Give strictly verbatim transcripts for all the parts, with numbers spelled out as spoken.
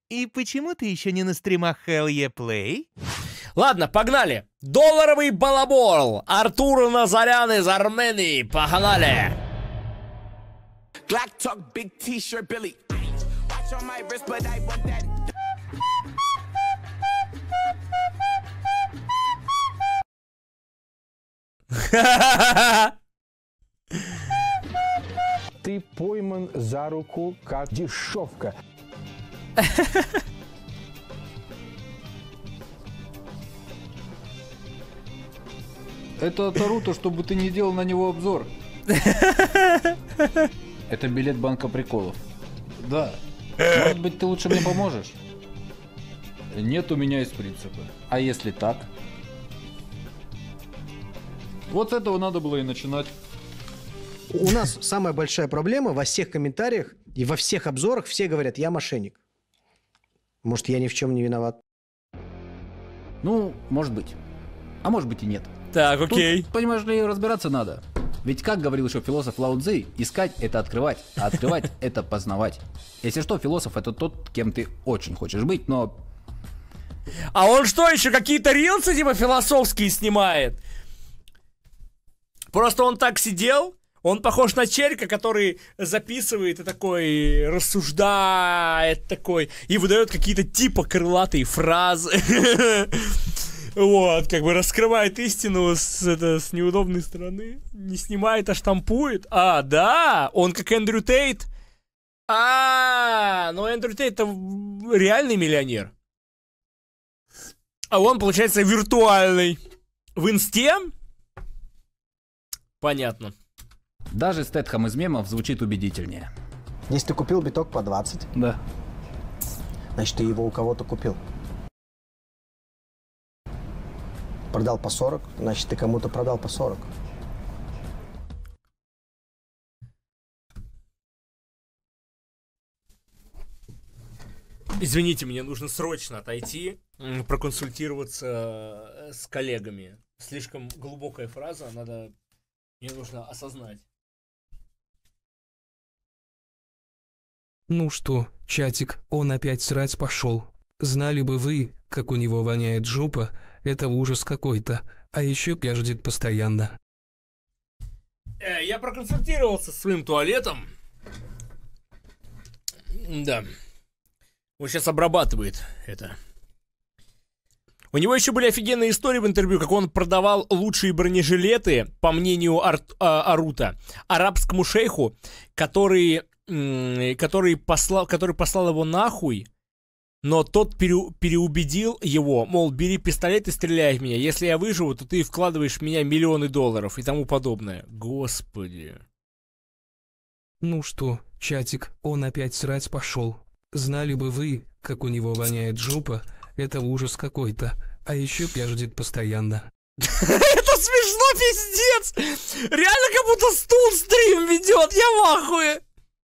И почему ты еще не на стримах Hell Yeah Play? Ладно, погнали. Долларовый балабол. Артур Назарян из Армении. Погнали. Ты пойман за руку, как дешевка. Это Таруто, чтобы ты не делал на него обзор. Это билет банка приколов. Да. Может быть, ты лучше мне поможешь? Нет, у меня есть принципы. А если так? Вот с этого надо было и начинать. У нас самая большая проблема во всех комментариях и во всех обзорах все говорят: я мошенник. Может, я ни в чем не виноват. Ну, может быть. А может быть и нет. Так, окей. Тут, понимаешь ли, разбираться надо. Ведь, как говорил еще философ Лао Цзи, искать — это открывать, а открывать — это познавать. Если что, философ — это тот, кем ты очень хочешь быть, но... А он что, еще какие-то рилсы типа философские снимает? Просто он так сидел, он похож на челика, который записывает и такой рассуждает такой, и выдает какие-то типа крылатые фразы. Вот, как бы раскрывает истину с, это, с неудобной стороны. Не снимает, а штампует. А, да, он как Эндрю Тейт. А, но Эндрю Тейт — это реальный миллионер. А он, получается, виртуальный. В инсте? Понятно. Даже Стэтхэм из мемов звучит убедительнее. Если ты купил биток по двадцать, да, значит, ты его у кого-то купил. Продал по сорок, значит, ты кому-то продал по сорок. Извините, мне нужно срочно отойти, проконсультироваться с коллегами. Слишком глубокая фраза, надо... Мне нужно осознать. Ну что, чатик, он опять срать пошел. Знали бы вы, как у него воняет жопа, это ужас какой-то. А еще пяждет постоянно. Э, я проконсультировался с своим туалетом. Да. Он сейчас обрабатывает это. У него еще были офигенные истории в интервью, как он продавал лучшие бронежилеты, по мнению Ар- а, Арута, арабскому шейху, который, м- который, послал, который послал его нахуй, но тот пере- переубедил его, мол, бери пистолет и стреляй в меня. Если я выживу, то ты вкладываешь в меня миллионы долларов и тому подобное. Господи. Ну что, чатик, он опять срать пошел. Знали бы вы, как у него воняет жопа, это ужас какой-то. А еще пяждет постоянно. Это смешно, пиздец! Реально как будто стул стрим ведет, я в ахуе!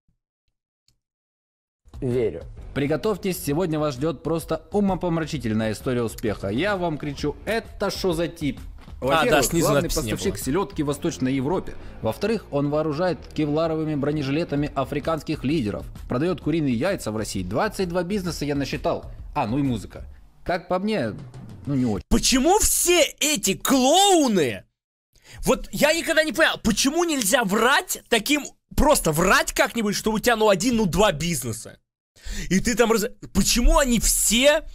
Верю. Приготовьтесь, сегодня вас ждет просто умопомрачительная история успеха. Я вам кричу, это что за тип? А, да, снизу главный надписи не поставщик было. селедки в Восточной Европе. Во-вторых, он вооружает кевларовыми бронежилетами африканских лидеров. Продает куриные яйца в России. двадцать два бизнеса я насчитал. А, ну и музыка. Как по мне, ну не очень. Почему все эти клоуны? Вот я никогда не понял, почему нельзя врать таким... Просто врать как-нибудь, что у тебя ну один, ну два бизнеса. И ты там... Раз... Почему они все...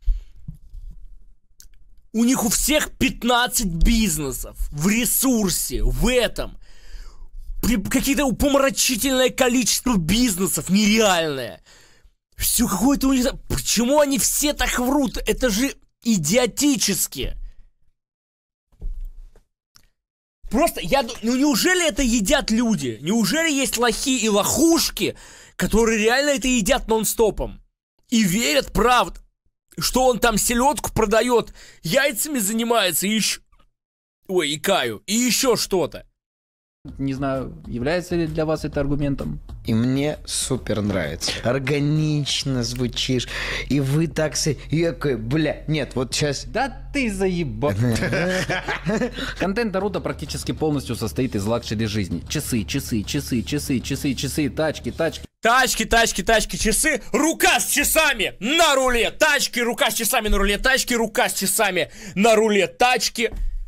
У них у всех пятнадцать бизнесов в ресурсе, в этом. Какие-то упомрачительное количество бизнесов, нереальное. Все какое-то у них... Почему они все так врут? Это же идиотически. Просто я... Ну неужели это едят люди? Неужели есть лохи и лохушки, которые реально это едят нон-стопом? И верят, правда, что он там селедку продает, яйцами занимается и еще... Ой, икаю, и еще что-то. Не знаю, является ли для вас это аргументом. И мне супер нравится. Органично звучишь. И вы так... С... Я такой, бля, нет, вот сейчас... Да ты заебал. Контент Наруто практически полностью состоит из лакшери жизни. Часы, часы, часы, часы, часы, часы, тачки, тачки. Тачки, тачки, тачки, часы, рука с часами на руле, тачки, рука с часами на руле, тачки, рука с часами на руле, тачки.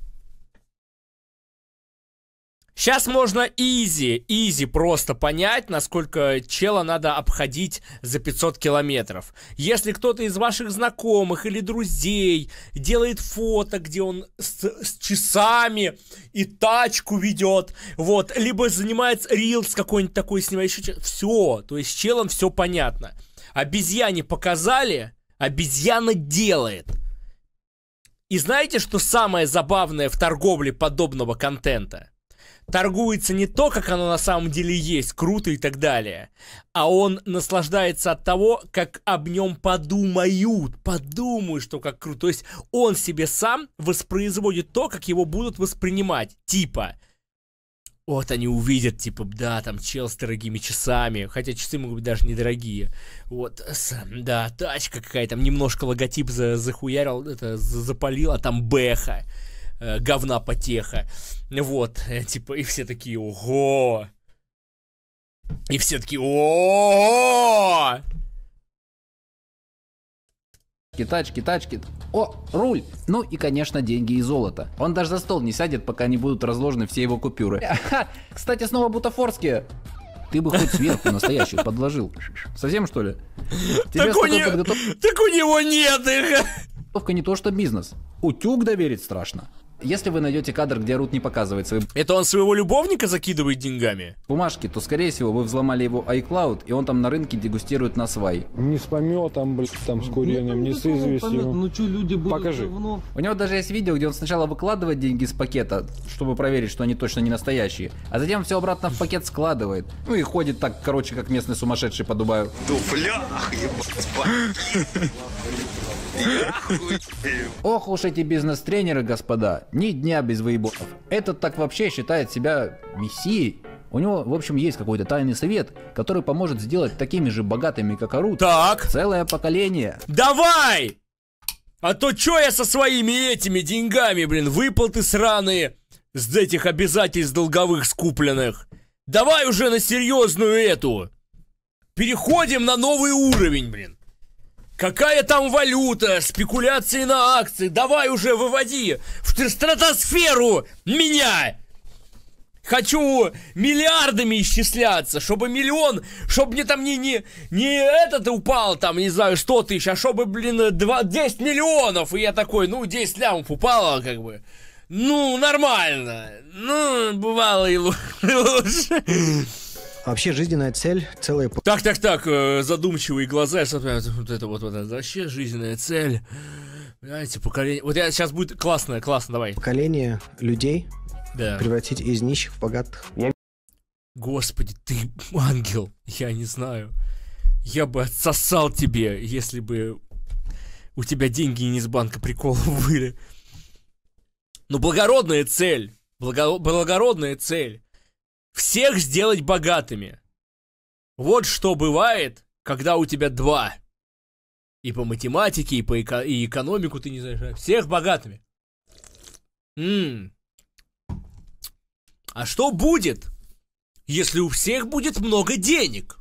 Сейчас можно изи, изи просто понять, насколько чела надо обходить за пятьсот километров. Если кто-то из ваших знакомых или друзей делает фото, где он с, с часами и тачку ведет, вот, либо занимается рилс какой-нибудь такой, снимающий, все, то есть с челом все понятно. Обезьяне показали, обезьяна делает. И знаете, что самое забавное в торговле подобного контента? Торгуется не то, как оно на самом деле есть, круто и так далее, а он наслаждается от того, как об нем подумают, подумают, что как круто. То есть он себе сам воспроизводит то, как его будут воспринимать. Типа, вот они увидят, типа, да, там чел с дорогими часами, хотя часы могут быть даже недорогие. Вот, да, тачка какая-то, там немножко логотип за, захуярил, это, запалил, а там бэха. Говна потеха. Вот, типа, и все такие, ого! И все такие, ого! Тачки, тачки. О, руль! Ну и, конечно, деньги и золото. Он даже за стол не сядет, пока не будут разложены все его купюры. Кстати, снова бутафорские. Ты бы хоть сверху настоящих подложил. Совсем, что ли? Так у, не... подготов... так у него нет их! Подготовка не то, что бизнес. Утюг доверить страшно. Если вы найдете кадр, где Рут не показывает свои... Это он своего любовника закидывает деньгами? Бумажки, то, скорее всего, вы взломали его iCloud, и он там на рынке дегустирует на свай. Не с пометом, блядь, там с курением, не с известью. Ну что, люди будут Покажи. давно... У него даже есть видео, где он сначала выкладывает деньги из пакета, чтобы проверить, что они точно не настоящие, а затем все обратно в пакет складывает. Ну и ходит так, короче, как местный сумасшедший по Дубаю. Туфлях, ебать. Ох уж эти бизнес-тренеры, господа, ни дня без выебонов. Этот так вообще считает себя мессией. У него, в общем, есть какой-то тайный совет, который поможет сделать такими же богатыми, как Арут, так. целое поколение. Давай! А то чё я со своими этими деньгами, блин, выплаты сраные с этих обязательств долговых скупленных. Давай уже на серьезную эту. Переходим на новый уровень, блин. Какая там валюта, спекуляции на акции, давай уже выводи в стратосферу меня! Хочу миллиардами исчисляться, чтобы миллион, чтобы мне там не, не, не этот упал, там, не знаю, сто тысяч, а чтобы, блин, два, десять миллионов, и я такой, ну, десять лямов упало, как бы, ну, нормально, ну, бывало и лучше. Вообще жизненная цель, целая... Так, так, так, задумчивые глаза, вот это вот, вот это, вообще жизненная цель, знаете, поколение, вот я сейчас будет классно, классно, давай. Поколение людей, да. Превратить из нищих в богатых. Господи, ты ангел, я не знаю, я бы отсосал тебе, если бы у тебя деньги не из банка приколов были. Ну, благородная цель, благо... благородная цель. Всех сделать богатыми. Вот что бывает, когда у тебя два. И по математике, и по эко... и экономику ты не знаешь. Всех богатыми. М-м. А что будет, если у всех будет много денег?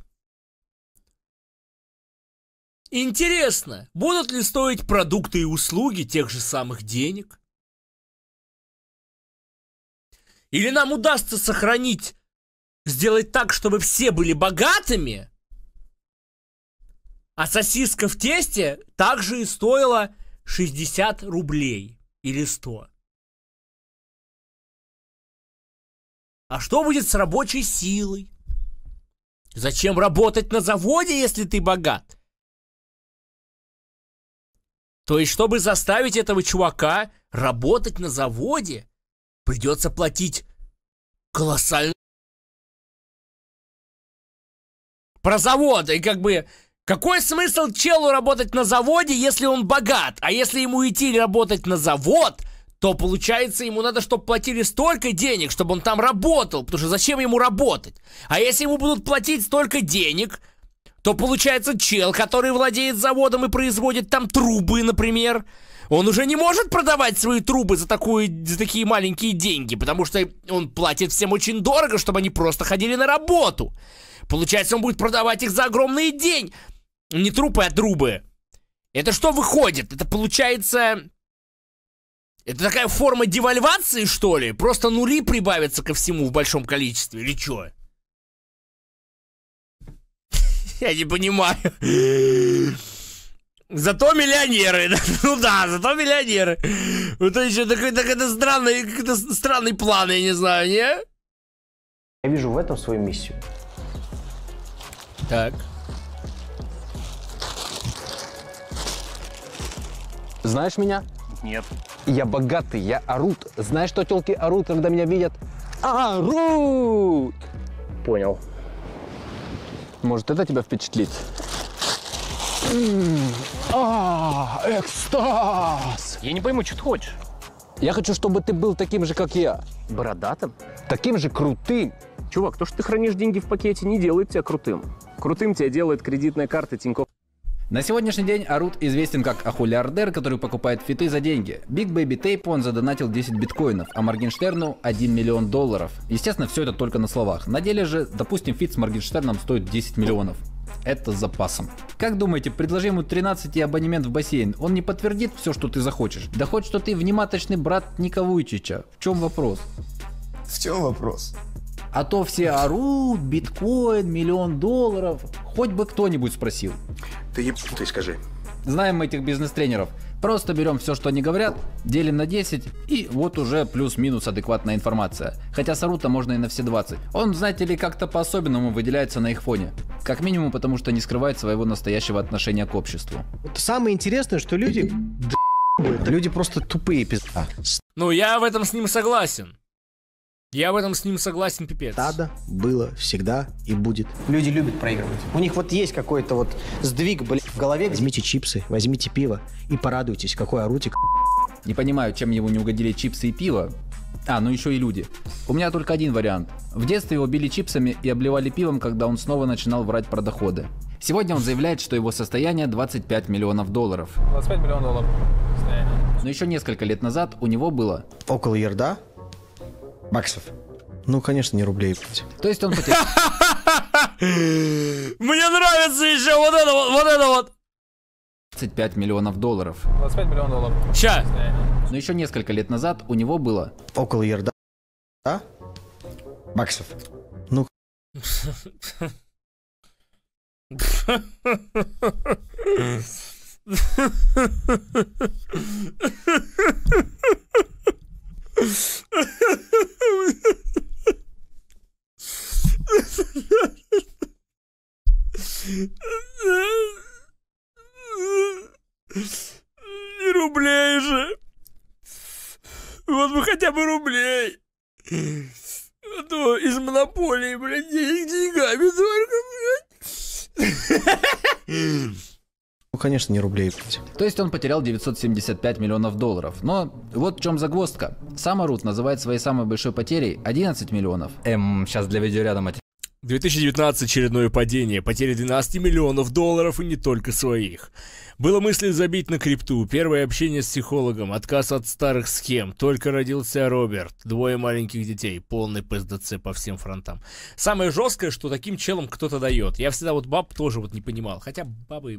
Интересно, будут ли стоить продукты и услуги тех же самых денег? Или нам удастся сохранить, сделать так, чтобы все были богатыми, а сосиска в тесте также и стоила шестьдесят рублей или сто. А что будет с рабочей силой? Зачем работать на заводе, если ты богат? То есть, чтобы заставить этого чувака работать на заводе, придется платить колоссально. Про заводы, и как бы, какой смысл челу работать на заводе, если он богат? А если ему идти работать на завод, то получается ему надо, чтобы платили столько денег, чтобы он там работал, потому что зачем ему работать? А если ему будут платить столько денег, то получается чел, который владеет заводом и производит там трубы, например, он уже не может продавать свои трубы за, такую, за такие маленькие деньги, потому что он платит всем очень дорого, чтобы они просто ходили на работу. Получается, он будет продавать их за огромные деньги. Не трубы, а трубы. Это что выходит? Это получается... Это такая форма девальвации, что ли? Просто нули прибавятся ко всему в большом количестве, или что? Я не понимаю. Зато миллионеры. Ну да, зато миллионеры. Это еще такой, так это странный, это странный план, я не знаю, не? Я вижу в этом свою миссию. Так. Знаешь меня? Нет. Я богатый, я орут. Знаешь, что тёлки орут, когда меня видят? Орут! Понял. Может, это тебя впечатлит? М-м-м. А, экстаз! Я не пойму, что ты хочешь. Я хочу, чтобы ты был таким же, как я. Бородатым? Таким же крутым. Чувак, то, что ты хранишь деньги в пакете, не делает тебя крутым. Крутым тебя делает кредитная карта Тинькофф. На сегодняшний день Арут известен как ахулиардер, который покупает фиты за деньги. Big Baby Tape он задонатил десять биткоинов, а Моргенштерну один миллион долларов. Естественно, все это только на словах. На деле же, допустим, фит с Моргенштерном стоит десять миллионов. Это с запасом. Как думаете, предложи ему тринадцать и абонемент в бассейн, он не подтвердит все, что ты захочешь? Да хоть что ты внимательный брат Ника Вуйчича. В чем вопрос? В чем вопрос? А то все орут, биткоин, миллион долларов. Хоть бы кто-нибудь спросил. Ты еб... ты скажи. Знаем мы этих бизнес-тренеров. Просто берем все, что они говорят, делим на десять, и вот уже плюс-минус адекватная информация. Хотя с Арута можно и на все двадцать. Он, знаете ли, как-то по-особенному выделяется на их фоне. Как минимум, потому что не скрывает своего настоящего отношения к обществу. Вот самое интересное, что люди... Люди просто тупые, пизда. Ну, я в этом с ним согласен. Я в этом с ним согласен, пипец. Надо, было, всегда и будет. Люди любят проигрывать. У них вот есть какой-то вот сдвиг, блин, в голове. Возьмите чипсы, возьмите пиво и порадуйтесь, какой Арутик. Не понимаю, чем ему не угодили чипсы и пиво. А, ну еще и люди. У меня только один вариант. В детстве его били чипсами и обливали пивом, когда он снова начинал врать про доходы. Сегодня он заявляет, что его состояние двадцать пять миллионов долларов. двадцать пять миллионов долларов. Но еще несколько лет назад у него было... Около ярда? Баксов. Ну, конечно, не рублей. То есть он потерял... Мне нравится еще вот это вот, вот это вот. двадцать пять миллионов долларов. двадцать пять миллионов долларов. Ща. Но еще несколько лет назад у него было... Около ярда? Да? Баксов. Ну... Не рублей же. Вот бы хотя бы рублей. А то из монополии, блядь, денег деньгами только, блядь. Ну, конечно, не рублей. То есть он потерял девятьсот семьдесят пять миллионов долларов. Но вот в чем загвоздка. Сам Арут называет своей самой большой потерей одиннадцать миллионов. Эм, сейчас для видеоряда мать. две тысячи девятнадцатый очередное падение, потеря двенадцать миллионов долларов и не только своих. Было мысли забить на крипту, первое общение с психологом, отказ от старых схем, только родился Роберт, двое маленьких детей, полный ПСДЦ по всем фронтам. Самое жесткое, что таким челом кто-то дает. Я всегда вот баб тоже вот не понимал, хотя бабы...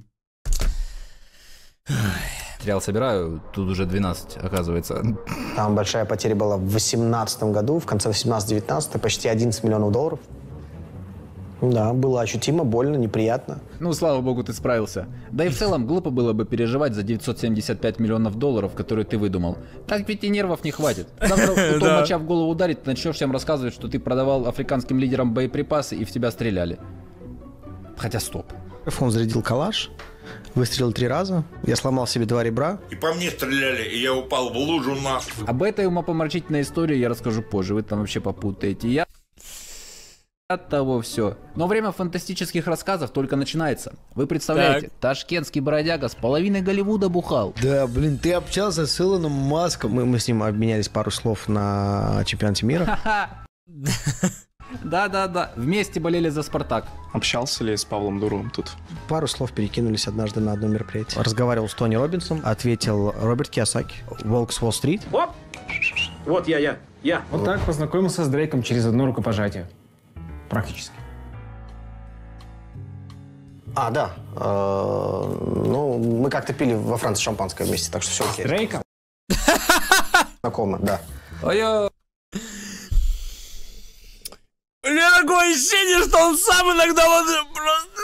Материал собираю, тут уже двенадцать, оказывается. Там большая потеря была в восемнадцатом году, в конце восемнадцатого-девятнадцатого, почти одиннадцать миллионов долларов. Да, было ощутимо, больно, неприятно. Ну, слава богу, ты справился. Да и в целом глупо было бы переживать за девятьсот семьдесят пять миллионов долларов, которые ты выдумал. Так ведь и нервов не хватит. Завтра кто моча в голову ударит, ты начнешь всем рассказывать, что ты продавал африканским лидерам боеприпасы и в тебя стреляли. Хотя стоп. Он зарядил калаш, выстрелил три раза, я сломал себе два ребра. И по мне стреляли, и я упал в лужу нахуй. Об этой умопомрачительной истории я расскажу позже, вы там вообще попутаете. Я... от того все. Но время фантастических рассказов только начинается. Вы представляете, так. Ташкентский бродяга с половиной Голливуда бухал. Да, блин, ты общался с Илоном Маском. Мы, мы с ним обменялись пару слов на чемпионате мира. Да-да-да, вместе болели за «Спартак». Общался ли с Павлом Дуровым тут? Пару слов перекинулись однажды на одном мероприятии. Разговаривал с Тони Робинсом, ответил Роберт Кийосаки, «Волк с Уолл-стрит». Оп! Вот я, я, я. Вот так познакомился с Дрейком через одно рукопожатие. Практически. А, да. Ну, мы как-то пили во Франции шампанское вместе, так что все окей. Дрейка? Знакомы, да. А я... У меня такое ощущение, что он сам иногда вот просто...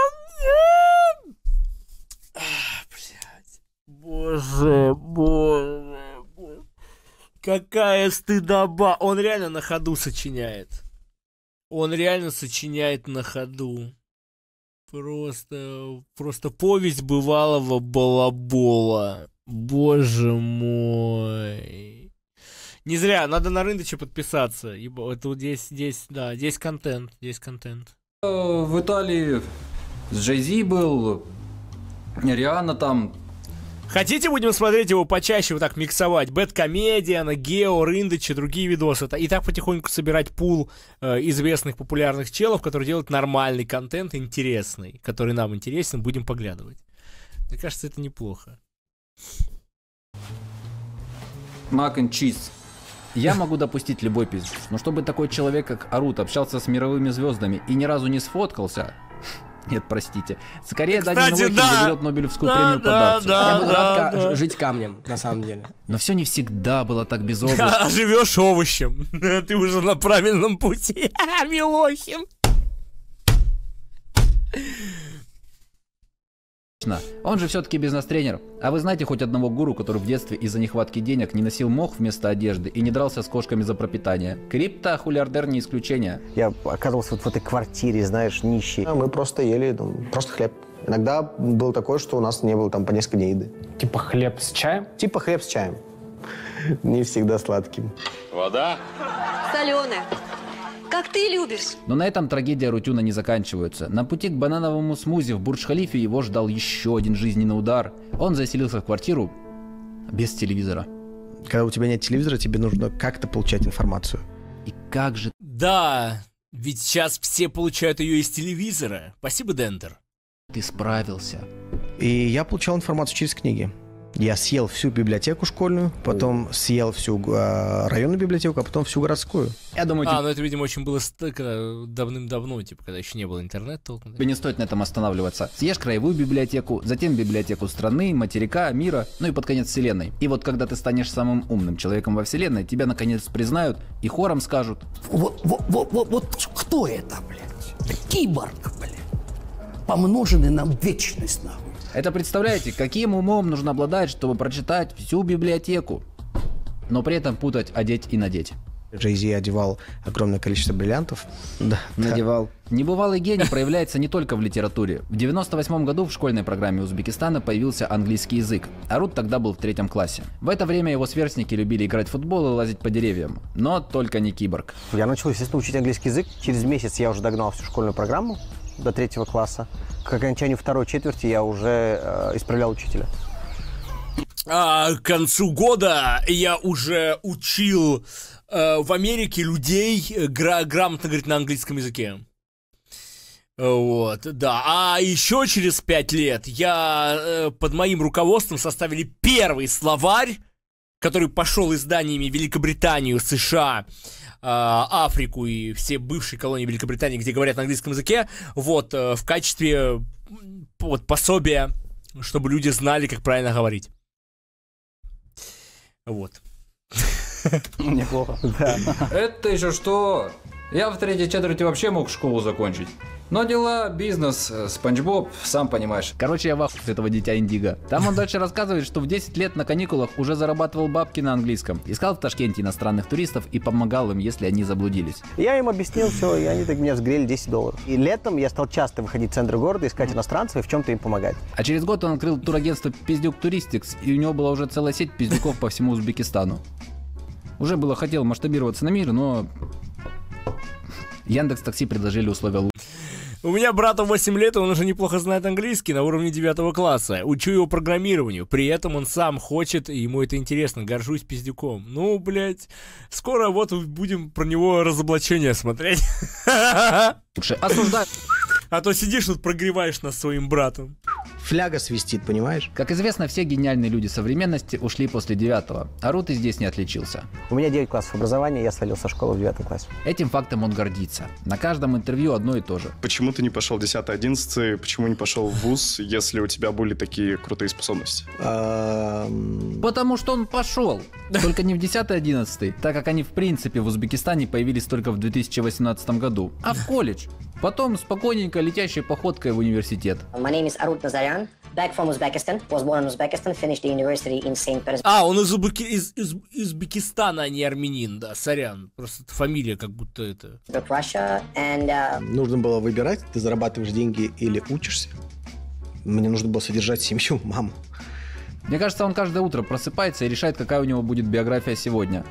Блядь. Боже, боже, боже. Какая стыдоба. Он реально на ходу сочиняет. Он реально сочиняет на ходу. Просто, просто повесть бывалого балабола. Боже мой. Не зря, надо на Рындыча подписаться. Ибо это вот здесь, здесь, да, здесь контент, здесь контент. В Италии с Джей-Зи был, Риhanna там. Хотите, будем смотреть его почаще, вот так миксовать? Бэдкомедиана, Гео, Рындыч и другие видосы. И так потихоньку собирать пул э, известных популярных челов, которые делают нормальный контент, интересный, который нам интересен, будем поглядывать. Мне кажется, это неплохо. Мак and чиз. Я могу допустить любой пиздец, но чтобы такой человек, как Арут, общался с мировыми звездами и ни разу не сфоткался... Нет, простите. Скорее, Даня Милохин да. заберет Нобелевскую да, премию да, подарки. Да, Я буду да, рад да. жить камнем, на самом деле. Но все не всегда было так безоблачно. А живешь овощем. Ты уже на правильном пути. Милохин. Он же все-таки бизнес-тренер. А вы знаете хоть одного гуру, который в детстве из-за нехватки денег не носил мох вместо одежды и не дрался с кошками за пропитание? Крипто, хулиардер не исключение. Я оказался вот в этой квартире, знаешь, нищий. Мы просто ели ну, просто хлеб. Иногда было такое, что у нас не было там по несколько дней еды. Типа хлеб с чаем? Типа хлеб с чаем. Не всегда сладким. Вода? Соленая. Как ты любишь. Но на этом трагедия Рутюна не заканчивается. На пути к банановому смузи в Бурдж-Халифе его ждал еще один жизненный удар. Он заселился в квартиру без телевизора. Когда у тебя нет телевизора, тебе нужно как-то получать информацию. И как же... Да, ведь сейчас все получают ее из телевизора. Спасибо, Дендер. Ты справился. И я получал информацию через книги. Я съел всю библиотеку школьную, потом съел всю э, районную библиотеку, а потом всю городскую. Я думаю, а, тебе... ну это, видимо, очень было давным-давно, типа, когда еще не было интернета толком. Тебе не стоит на этом останавливаться. Съешь краевую библиотеку, затем библиотеку страны, материка, мира, ну и под конец вселенной. И вот когда ты станешь самым умным человеком во вселенной, тебя наконец признают и хором скажут: Вот, вот, вот, вот, вот кто это, блядь? Это киборг, блядь. Помноженный на вечность, нахуй. Это представляете, каким умом нужно обладать, чтобы прочитать всю библиотеку, но при этом путать одеть и надеть. Джей-Зи одевал огромное количество бриллиантов. Да, надевал. Небывалый гений проявляется не только в литературе. В девяносто восьмом году в школьной программе Узбекистана появился английский язык. Арут тогда был в третьем классе. В это время его сверстники любили играть в футбол и лазить по деревьям. Но только не киборг. Я начал, естественно, учить английский язык. Через месяц я уже догнал всю школьную программу до третьего класса. К окончанию второй четверти я уже э, исправлял учителя. А, к концу года я уже учил э, в Америке людей гра- грамотно говорить на английском языке. Вот, да. А еще через пять лет я э, под моим руководством составили первый словарь, который пошел изданиями Великобританию, США, Африку и все бывшие колонии Великобритании, где говорят на английском языке, вот, в качестве вот, пособия, чтобы люди знали, как правильно говорить. Вот. Неплохо. Да. Это еще что? Я в третьей четверти вообще мог школу закончить. Но дела, бизнес, Спанч Боб, сам понимаешь. Короче, я в ахуе с этого дитя Индиго. Там он дальше рассказывает, что в десять лет на каникулах уже зарабатывал бабки на английском. Искал в Ташкенте иностранных туристов и помогал им, если они заблудились. Я им объяснил все, и они так меня сгрели десять долларов. И летом я стал часто выходить в центр города, искать иностранцев и в чем-то им помогать. А через год он открыл турагентство Пиздюк Туристикс, и у него была уже целая сеть пиздюков по всему Узбекистану. Уже было хотел масштабироваться на мир, но... Яндекс.Такси предложили условия лучше. У меня брату восемь лет, и он уже неплохо знает английский на уровне девятого класса. Учу его программированию. При этом он сам хочет, и ему это интересно. Горжусь пиздюком. Ну, блядь, скоро вот будем про него разоблачение смотреть. Осуждаю. А то сидишь тут, прогреваешь нас своим братом. Фляга свистит, понимаешь? Как известно, все гениальные люди современности ушли после девятого. Арут и здесь не отличился. У меня девять классов образования, я свалил со школы в девятом классе. Этим фактом он гордится. На каждом интервью одно и то же. Почему ты не пошел десятый одиннадцатый? Почему не пошел в вуз, если у тебя были такие крутые способности? Потому что он пошел. Только не в десятый одиннадцатый, так как они в принципе в Узбекистане появились только в две тысячи восемнадцатом году. А в колледж. Потом спокойненько летящей походкой в университет. My name is Arut Nazarian, back from Uzbekistan, was born in Uzbekistan, finished the university in Saint Petersburg. А, он из, Узбеки... из, из Узбекистана, а не армянин, да, сорян. Просто фамилия как будто это... Russia, and, uh... Нужно было выбирать, ты зарабатываешь деньги или учишься. Мне нужно было содержать семью, маму. Мне кажется, он каждое утро просыпается и решает, какая у него будет биография сегодня.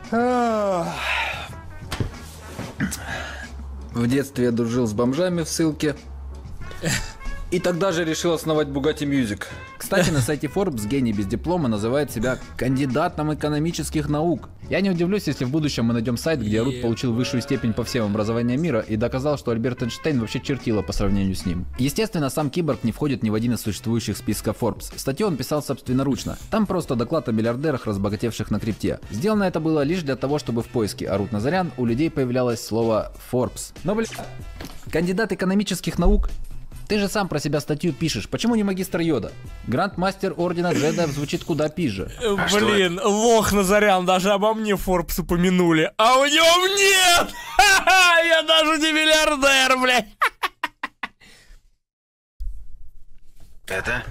В детстве я дружил с бомжами в ссылке. И тогда же решил основать Bugatti Music. Кстати, на сайте Forbes гений без диплома называет себя кандидатом экономических наук. Я не удивлюсь, если в будущем мы найдем сайт, где Арут получил высшую степень по всем образованиям мира и доказал, что Альберт Эйнштейн вообще чертила по сравнению с ним. Естественно, сам киборг не входит ни в один из существующих списков Forbes. Статью он писал собственноручно. Там просто доклад о миллиардерах, разбогатевших на крипте. Сделано это было лишь для того, чтобы в поиске Арут Назарян у людей появлялось слово Forbes. Но, бля, кандидат экономических наук? Ты же сам про себя статью пишешь. Почему не магистр Йода? Гранд-мастер ордена джедаев звучит куда пизже. А Блин, лох Назарян, даже обо мне Форбс упомянули. А у него нет! Я даже не миллиардер, блядь! Это?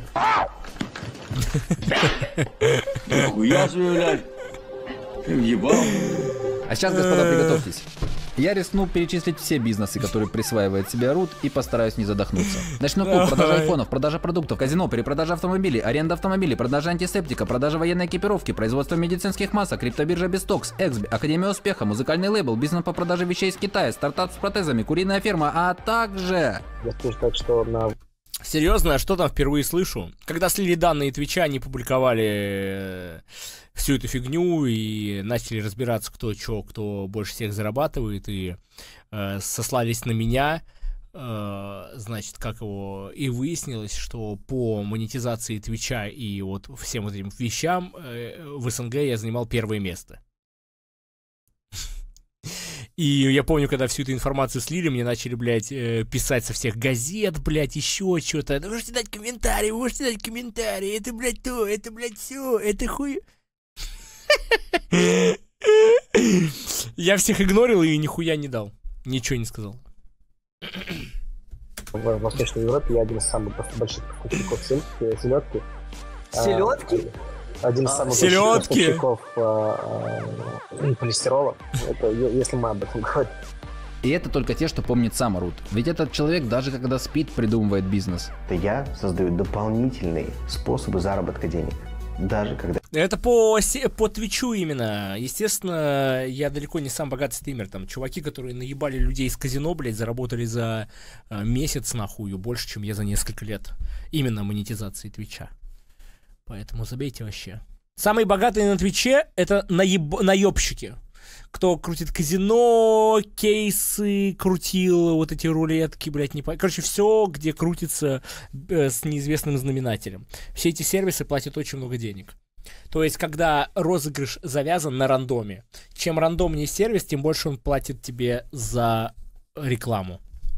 Нихуя себе, блядь! Ты въебал? А сейчас, господа, приготовьтесь. Я рискну перечислить все бизнесы, которые присваивает себе Арут, и постараюсь не задохнуться. Ночной клуб, продажа айфонов, продажа продуктов, казино, перепродажа автомобилей, аренда автомобилей, продажа антисептика, продажа военной экипировки, производство медицинских масок, криптобиржа Бестокс, Эксби, Академия успеха, музыкальный лейбл, бизнес по продаже вещей из Китая, стартап с протезами, куриная ферма, а также... Я скажу так, что на... Серьезно, а что там впервые слышу? Когда слили данные Твича, они публиковали всю эту фигню и начали разбираться, кто что, кто больше всех зарабатывает, и э, сослались на меня, э, значит, как его, и выяснилось, что по монетизации Твича и вот всем вот этим вещам э, в СНГ я занимал первое место. И я помню, когда всю эту информацию слили, мне начали, блядь, э, писать со всех газет, блядь, еще что-то. Вы можете дать комментарий, вы можете дать комментарий. Это, блядь, то, это, блядь, все, это хуй. Я всех игнорил и нихуя не дал. Ничего не сказал. В Восточной Европе я один из самых больших поставщиков селедки. Селедки? Один из самых больших поставщиков полистирола. Это если мы об этом говорим. И это только те, что помнит сам Арут. Ведь этот человек даже когда спит, придумывает бизнес. Это я создаю дополнительные способы заработка денег. Даже когда... Это по, по Твичу именно. Естественно, я далеко не сам богатый стример. Там чуваки, которые наебали людей из казино, блядь, заработали за э, месяц нахую больше, чем я за несколько лет. Именно монетизации Твича. Поэтому забейте вообще. Самые богатые на Твиче — это наеб... наебщики. Кто крутит казино, кейсы крутил, вот эти рулетки, блядь, не по... Короче, все, где крутится э, с неизвестным знаменателем. Все эти сервисы платят очень много денег. То есть, когда розыгрыш завязан на рандоме, чем рандомнее сервис, тем больше он платит тебе за рекламу.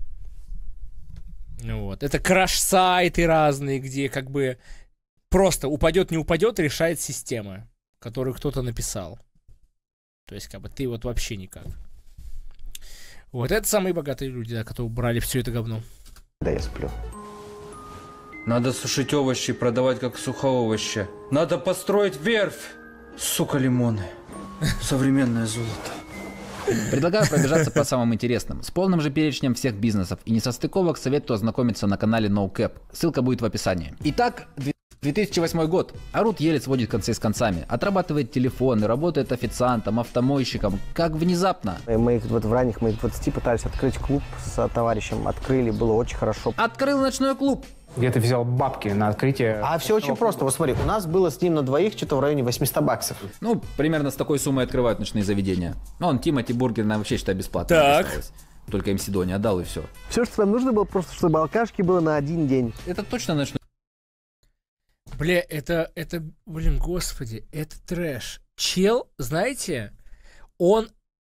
Вот. Это краш-сайты разные, где как бы просто упадет, не упадет, решает система, которую кто-то написал. То есть, как бы, ты вот вообще никак. Вот это самые богатые люди, да, которые брали все это говно. Да, я сплю. Надо сушить овощи и продавать как сухоовощи. Надо построить верфь. Сука, лимоны. Современное золото. Предлагаю пробежаться по самым интересным. С полным же перечнем всех бизнесов и несостыковок советую ознакомиться на канале NoCap. Ссылка будет в описании. Итак, две тысячи восьмой год. Арут еле сводит концы с концами. Отрабатывает телефоны, работает официантом, автомойщиком. Как внезапно. Мы вот в ранних моих двадцати пытались открыть клуб с товарищем. Открыли, было очень хорошо. Открыл ночной клуб. Где ты взял бабки на открытие? А все очень просто. Вот смотри, у нас было с ним на двоих что-то в районе восемьсот баксов. Ну, примерно с такой суммой открывают ночные заведения. Ну, он Тимати Бургер нам вообще, считай, бесплатно. Так. Досталось. Только эм си Дони отдал и все. Все, что нам нужно было, просто чтобы алкашки было на один день. Это точно ночной. Бля, это, это, блин, господи, это трэш. Чел, знаете, он,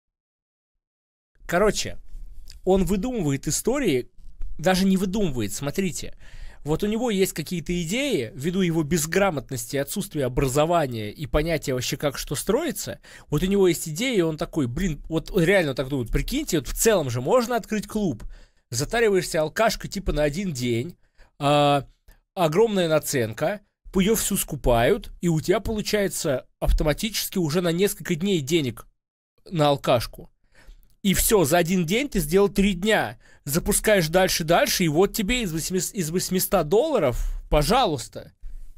короче, он выдумывает истории, даже не выдумывает, смотрите. Вот у него есть какие-то идеи, ввиду его безграмотности, отсутствия образования и понятия вообще, как что строится. Вот у него есть идеи, и он такой, блин, вот реально так думает, прикиньте, вот в целом же можно открыть клуб. Затариваешься алкашкой типа на один день, а, огромная наценка, ее всю скупают, и у тебя получается автоматически уже на несколько дней денег на алкашку. И все, за один день ты сделал три дня. Запускаешь дальше-дальше, и вот тебе из восьмисот, из восьмисот долларов, пожалуйста.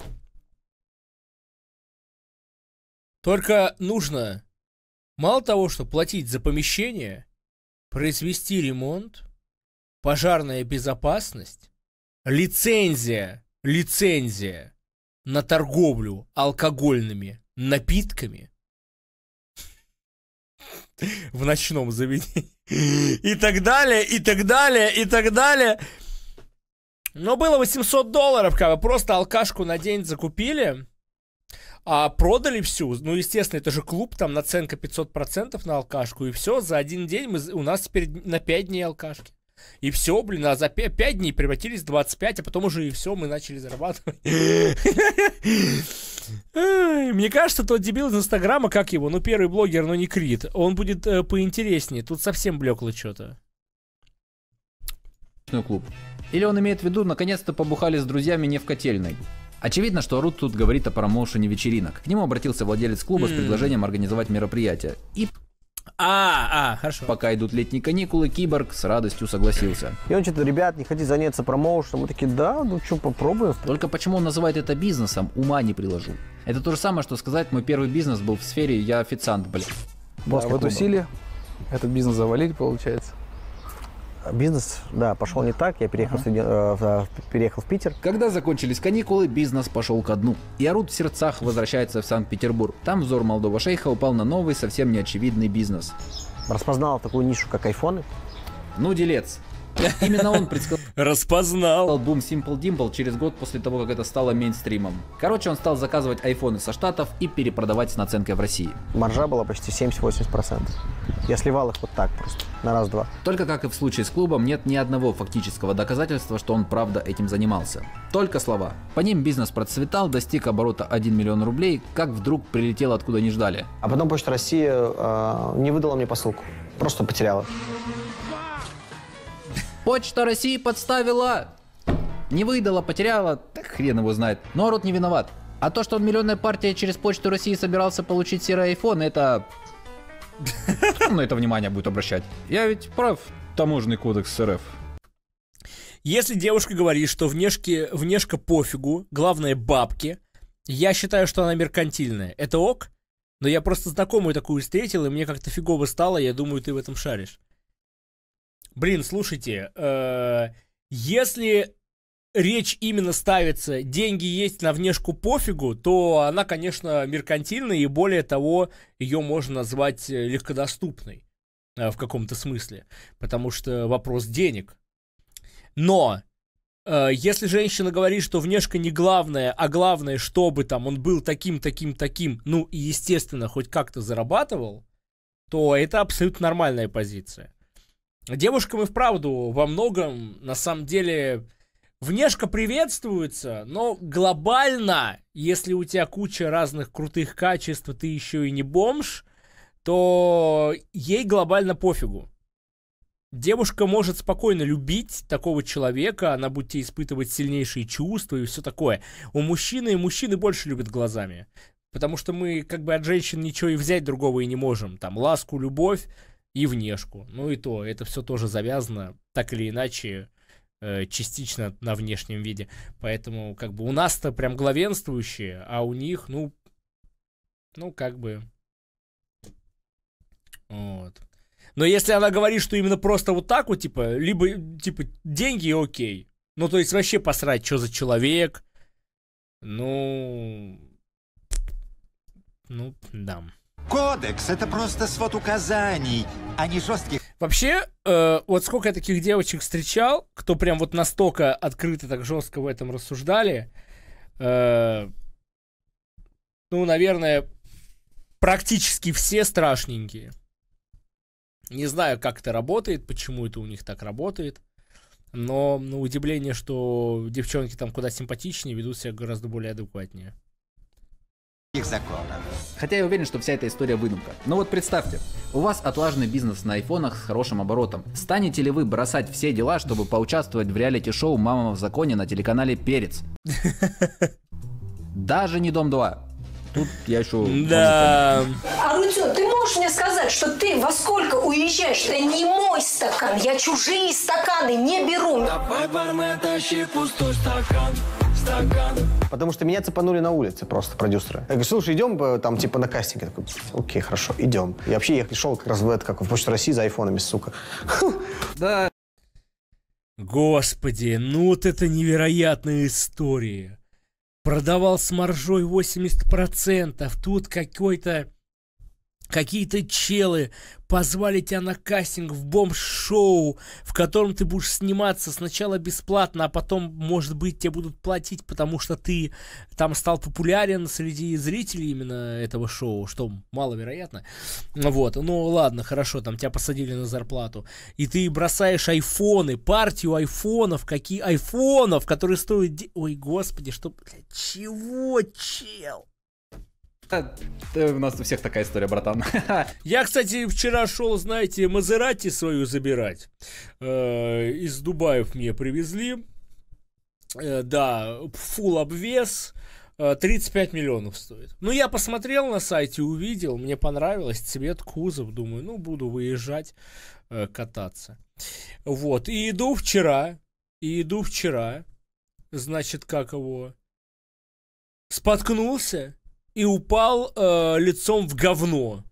Только нужно мало того, что платить за помещение, произвести ремонт, пожарная безопасность, лицензия, лицензия на торговлю алкогольными напитками в ночном заведении. И так далее, и так далее, и так далее. Но было восемьсот долларов, как бы просто алкашку на день закупили, а продали всю. Ну, естественно, это же клуб, там наценка пятьсот процентов на алкашку, и все, за один день мы, у нас теперь на пять дней алкашки. И все, блин, а за пять дней превратились в двадцать пять, а потом уже и все, мы начали зарабатывать. Мне кажется, тот дебил из Инстаграма, как его, ну первый блогер, но не Крид, он будет э, поинтереснее, тут совсем блекло что-то. Клуб. Или он имеет в виду, наконец-то побухали с друзьями не в котельной. Очевидно, что Арут тут говорит о промоушене вечеринок. К нему обратился владелец клуба mm. с предложением организовать мероприятие. И... А, а, хорошо. Пока идут летние каникулы, Киборг с радостью согласился. И он что-то, ребят, не хотите заняться промоушеном? Мы такие, да, ну что, попробуем. Только почему он называет это бизнесом, ума не приложу. Это то же самое, что сказать, мой первый бизнес был в сфере «я официант», блин. Да, вот усилие, этот бизнес завалить, получается. Бизнес, да, пошел не так, я переехал, ага. в, э, переехал в Питер. Когда закончились каникулы, бизнес пошел ко дну. И Арут в сердцах возвращается в Санкт-Петербург. Там взор молодого шейха упал на новый, совсем неочевидный бизнес. Распознал такую нишу, как айфоны. Ну, делец. Именно он предсказал Распознал. бум Simple Dimple через год после того, как это стало мейнстримом. Короче, он стал заказывать айфоны со Штатов и перепродавать с наценкой в России. Маржа была почти семьдесят-восемьдесят процентов. Я сливал их вот так просто, на раз-два. Только как и в случае с клубом, нет ни одного фактического доказательства, что он правда этим занимался. Только слова. По ним бизнес процветал, достиг оборота один миллион рублей, как вдруг прилетел откуда не ждали. А потом Почта России э, не выдала мне посылку. Просто потеряла. Почта России подставила! Не выдала, потеряла, так хрен его знает. Но Арут не виноват. А то, что он миллионная партия через Почту России собирался получить серый айфон, это... На это внимание будет обращать. Я ведь прав, таможенный кодекс РФ. Если девушка говорит, что внешке, внешка пофигу, главное бабки, я считаю, что она меркантильная. Это ок? Но я просто знакомую такую встретил, и мне как-то фигово стало, я думаю, ты в этом шаришь. Блин, слушайте, э, если речь именно ставится, деньги есть на внешку пофигу, то она, конечно, меркантильная, и более того, ее можно назвать легкодоступной э, в каком-то смысле, потому что вопрос денег. Но э, если женщина говорит, что внешка не главное, а главное, чтобы там он был таким, таким, таким, ну и, естественно, хоть как-то зарабатывал, то это абсолютно нормальная позиция. Девушкам и вправду во многом, на самом деле, внешка приветствуется, но глобально, если у тебя куча разных крутых качеств, ты еще и не бомж, то ей глобально пофигу. Девушка может спокойно любить такого человека, она будет тебе испытывать сильнейшие чувства и все такое. У мужчины, мужчины больше любят глазами, потому что мы как бы от женщин ничего и взять другого и не можем. Там ласку, любовь и внешку. Ну и то, это все тоже завязано, так или иначе, э, частично на внешнем виде. Поэтому, как бы, у нас-то прям главенствующие, а у них, ну, ну, как бы... Вот. Но если она говорит, что именно просто вот так вот, типа, либо, типа, деньги и окей. Ну, то есть вообще посрать, что за человек. Ну... Ну, да. Кодекс — это просто свод указаний, а не жестких... Вообще, э, вот сколько я таких девочек встречал, кто прям вот настолько открыто, так жестко в этом рассуждали. Э, ну, наверное, практически все страшненькие. Не знаю, как это работает, почему это у них так работает. Но, на удивление, что девчонки там куда симпатичнее, ведут себя гораздо более адекватнее. Законов. Хотя я уверен, что вся эта история выдумка. Но вот представьте, у вас отлаженный бизнес на айфонах с хорошим оборотом. Станете ли вы бросать все дела, чтобы поучаствовать в реалити-шоу «Мама в законе» на телеканале «Перец»? Даже не «Дом два». Тут я еще... Да. Арутё, ты можешь мне сказать, что ты во сколько уезжаешь? Это не мой стакан, я чужие стаканы не беру. Давай, бармен, тащи пустой стакан, стакан. Потому что меня цепанули на улице просто продюсеры. Я говорю, слушай, идем там типа на кастинг. Я такой, окей, хорошо, идем. И вообще я шел как раз в это, как в Почту России за айфонами, сука. Да. Господи, ну вот это невероятная история. Продавал с маржой восемьдесят процентов. Тут какой-то... Какие-то челы позвали тебя на кастинг в бомж-шоу, в котором ты будешь сниматься сначала бесплатно, а потом, может быть, тебе будут платить, потому что ты там стал популярен среди зрителей именно этого шоу, что маловероятно. Вот, ну ладно, хорошо, там тебя посадили на зарплату. И ты бросаешь айфоны, партию айфонов, какие айфонов, которые стоят... Ой, господи, что... Блядь, чего, чел? У нас у всех такая история, братан. Я, кстати, вчера шел, знаете, Мазерати свою забирать. Э, из Дубаев мне привезли. Э, да, фулл обвес. Э, тридцать пять миллионов стоит. Ну, я посмотрел на сайте, увидел. Мне понравилось цвет, кузов. Думаю, ну, буду выезжать, э, кататься. Вот, и иду вчера. И иду вчера. Значит, как его... Споткнулся. И упал э, лицом в говно.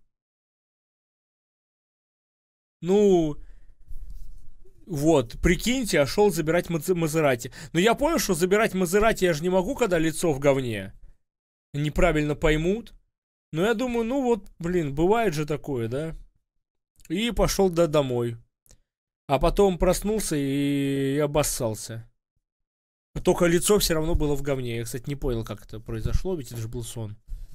Ну, вот, прикиньте, я шел забирать Мазерати. Но я понял, что забирать Мазерати я же не могу, когда лицо в говне. Неправильно поймут. Но я думаю, ну вот, блин, бывает же такое, да? И пошел до домой. А потом проснулся и обоссался. Только лицо все равно было в говне. Я, кстати, не понял, как это произошло, ведь это же был сон.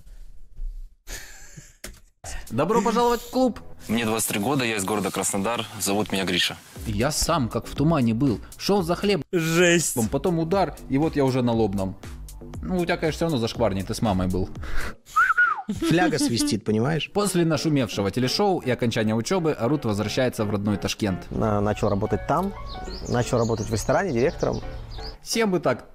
Добро пожаловать в клуб. Мне двадцать три года, я из города Краснодар, зовут меня Гриша. Я сам как в тумане был, шел за хлеб. Жесть. Потом удар, и вот я уже на лобном. Ну, у тебя, конечно, все равно зашкварней, ты с мамой был. Фляга свистит, понимаешь? После нашумевшего телешоу и окончания учебы Арут возвращается в родной Ташкент. На, начал работать там, начал работать в ресторане директором. Всем бы так.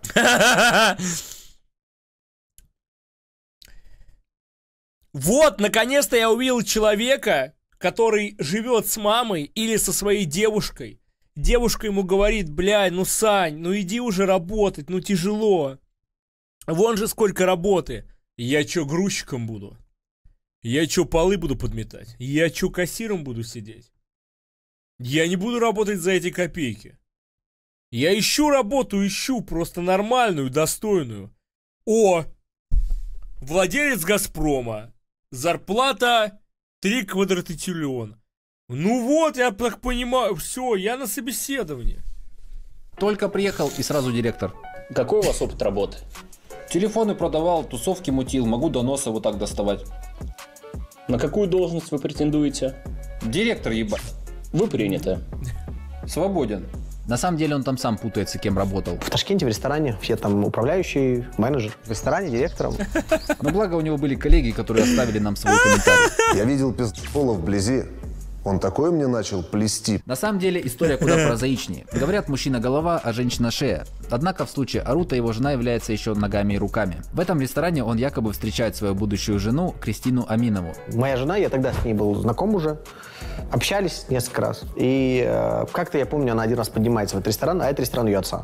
Вот, наконец-то я увидел человека, который живет с мамой или со своей девушкой. Девушка ему говорит, блядь, ну, Сань, ну иди уже работать, ну тяжело. Вон же сколько работы. Я чё, грузчиком буду? Я чё, полы буду подметать? Я чё, кассиром буду сидеть? Я не буду работать за эти копейки. Я ищу работу, ищу просто нормальную, достойную. О, владелец Газпрома. Зарплата три квадратиллиона. Ну вот, я так понимаю, все, я на собеседовании. Только приехал и сразу директор. Какой у вас опыт работы? Телефоны продавал, тусовки мутил, могу доносы вот так доставать. На какую должность вы претендуете? Директор, ебать. Вы приняты. Свободен. На самом деле он там сам путается, кем работал. В Ташкенте, в ресторане. Все там управляющий, менеджер. В ресторане директором. Но благо у него были коллеги, которые оставили нам свой комментарий. Я видел пиздолов вблизи. Он такой мне начал плести. На самом деле история куда прозаичнее. Говорят, мужчина голова, а женщина шея. Однако в случае Арута его жена является еще ногами и руками. В этом ресторане он якобы встречает свою будущую жену Кристину Аминову. Моя жена, я тогда с ней был знаком уже, общались несколько раз. И э, как-то я помню, она один раз поднимается в этот ресторан, а это ресторан ее отца.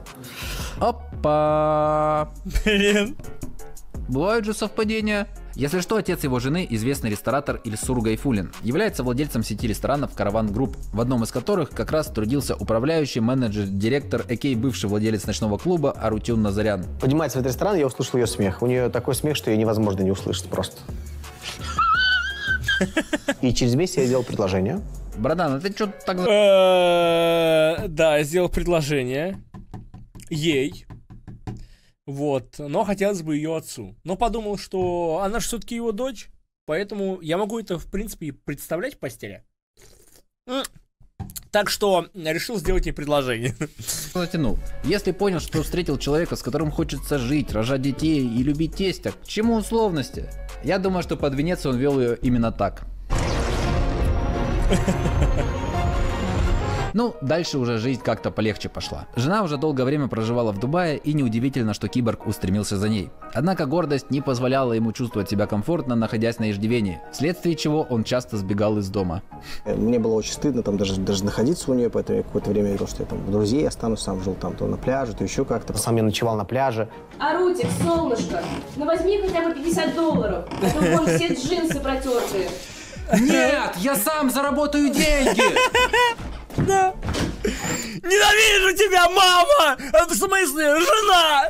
Опа! Блин. Бывают же совпадения. Если что, отец его жены, известный ресторатор Ильсур Гайфуллин, является владельцем сети ресторанов «Караван Групп», в одном из которых как раз трудился управляющий менеджер, директор, экей бывший владелец ночного клуба Арутюн Назарян. Поднимается в этот ресторан, я услышал ее смех. У нее такой смех, что ее невозможно не услышать просто. И через месяц я сделал предложение. Братан, а ты что так... Да, я сделал предложение ей. Вот, но хотелось бы ее отцу. Но подумал, что она же все-таки его дочь, поэтому я могу это, в принципе, представлять в постели. Так что решил сделать ей предложение. Затянул. Если понял, что встретил человека, с которым хочется жить, рожать детей и любить тестя, к чему условности? Я думаю, что под венец он вел ее именно так. Ну, дальше уже жизнь как-то полегче пошла. Жена уже долгое время проживала в Дубае, и неудивительно, что киборг устремился за ней. Однако гордость не позволяла ему чувствовать себя комфортно, находясь на иждивении, вследствие чего он часто сбегал из дома. Мне было очень стыдно там даже, даже находиться у нее, поэтому я какое-то время говорил, что я там у друзей останусь, сам жил там то на пляже, то еще как-то. Сам я ночевал на пляже. Арутик, солнышко, ну возьми хотя бы пятьдесят долларов, а то вон все джинсы протертые. Нет, я сам заработаю деньги! Да. Ненавижу тебя, мама! В смысле, жена!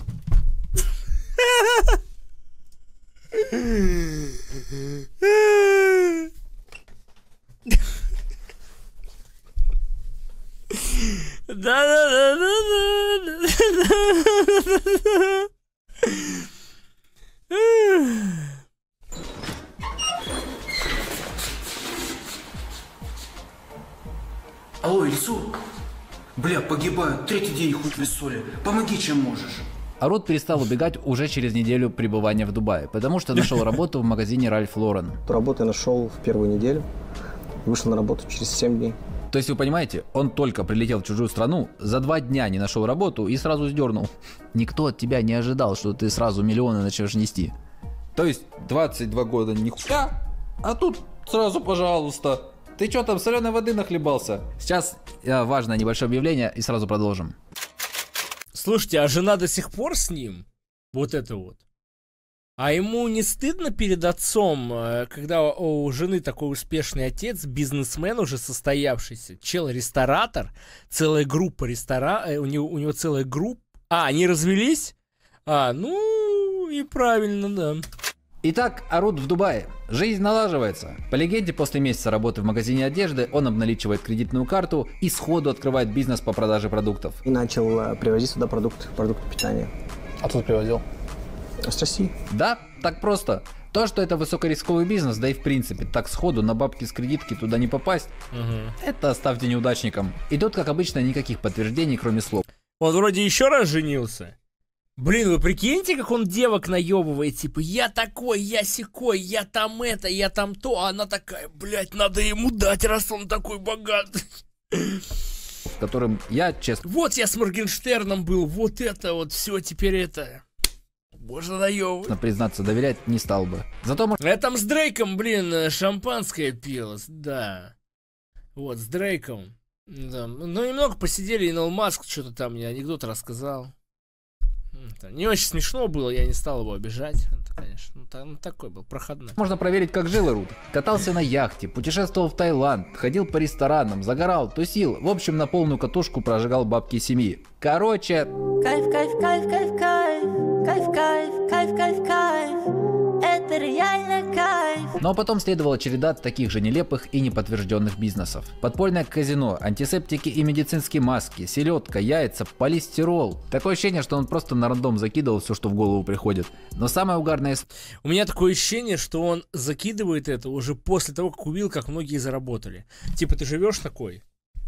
Да-да-да-да-да-да-да. Алло, Ильсур. Бля, погибаю. Третий день хоть без соли. Помоги, чем можешь. Арут перестал убегать уже через неделю пребывания в Дубае, потому что нашел работу в магазине Ральф Лорен. Работу я нашел в первую неделю. Вышел на работу через семь дней. То есть вы понимаете, он только прилетел в чужую страну, за два дня не нашел работу и сразу сдернул. Никто от тебя не ожидал, что ты сразу миллионы начнешь нести. То есть двадцать два года нихуя, а тут сразу пожалуйста. Ты что там, соленой воды нахлебался? Сейчас э, важное небольшое объявление и сразу продолжим. Слушайте, а жена до сих пор с ним? Вот это вот. А ему не стыдно перед отцом, когда у жены такой успешный отец, бизнесмен уже состоявшийся, чел-ресторатор, целая группа рестора... у него, у него целая группа... А, они развелись? А, ну и правильно, да. Итак, Арут в Дубае. Жизнь налаживается. По легенде, после месяца работы в магазине одежды он обналичивает кредитную карту и сходу открывает бизнес по продаже продуктов. И начал э, привозить сюда продукты, продукты питания. А тут привозил? С России. Да, так просто. То, что это высокорисковый бизнес, да и в принципе, так сходу на бабки с кредитки туда не попасть, угу. Это оставьте неудачникам. И тут, как обычно, никаких подтверждений, кроме слов. Он вроде еще раз женился. Блин, вы прикиньте, как он девок наебывает, типа, я такой, я сякой, я там это, я там то, а она такая, блядь, надо ему дать, раз он такой богатый. Которым я, честно... Вот я с Моргенштерном был, вот это вот, все, теперь это... Можно наебывать. Признаться, доверять не стал бы. Зато... Я там с Дрейком, блин, шампанское пилось, да. Вот, с Дрейком. Да. Ну, немного посидели, и Илон Маск что-то там мне анекдот рассказал. Это не очень смешно было, я не стал его обижать. Это, конечно, ну, та, ну, такой был, проходной. Можно проверить, как жил Арут. Катался на яхте, путешествовал в Таиланд, ходил по ресторанам, загорал, тусил. В общем, на полную катушку прожигал бабки семьи. Короче... Кайф, кайф, кайф, кайф, кайф. Кайф, кайф, кайф, кайф, кайф. Это реально кайф. Ну а потом следовала череда таких же нелепых и неподтвержденных бизнесов. Подпольное казино, антисептики и медицинские маски, селедка, яйца, полистирол. Такое ощущение, что он просто на рандом закидывал все, что в голову приходит. Но самое угарное... У меня такое ощущение, что он закидывает это уже после того, как увидел, как многие заработали. Типа ты живешь такой.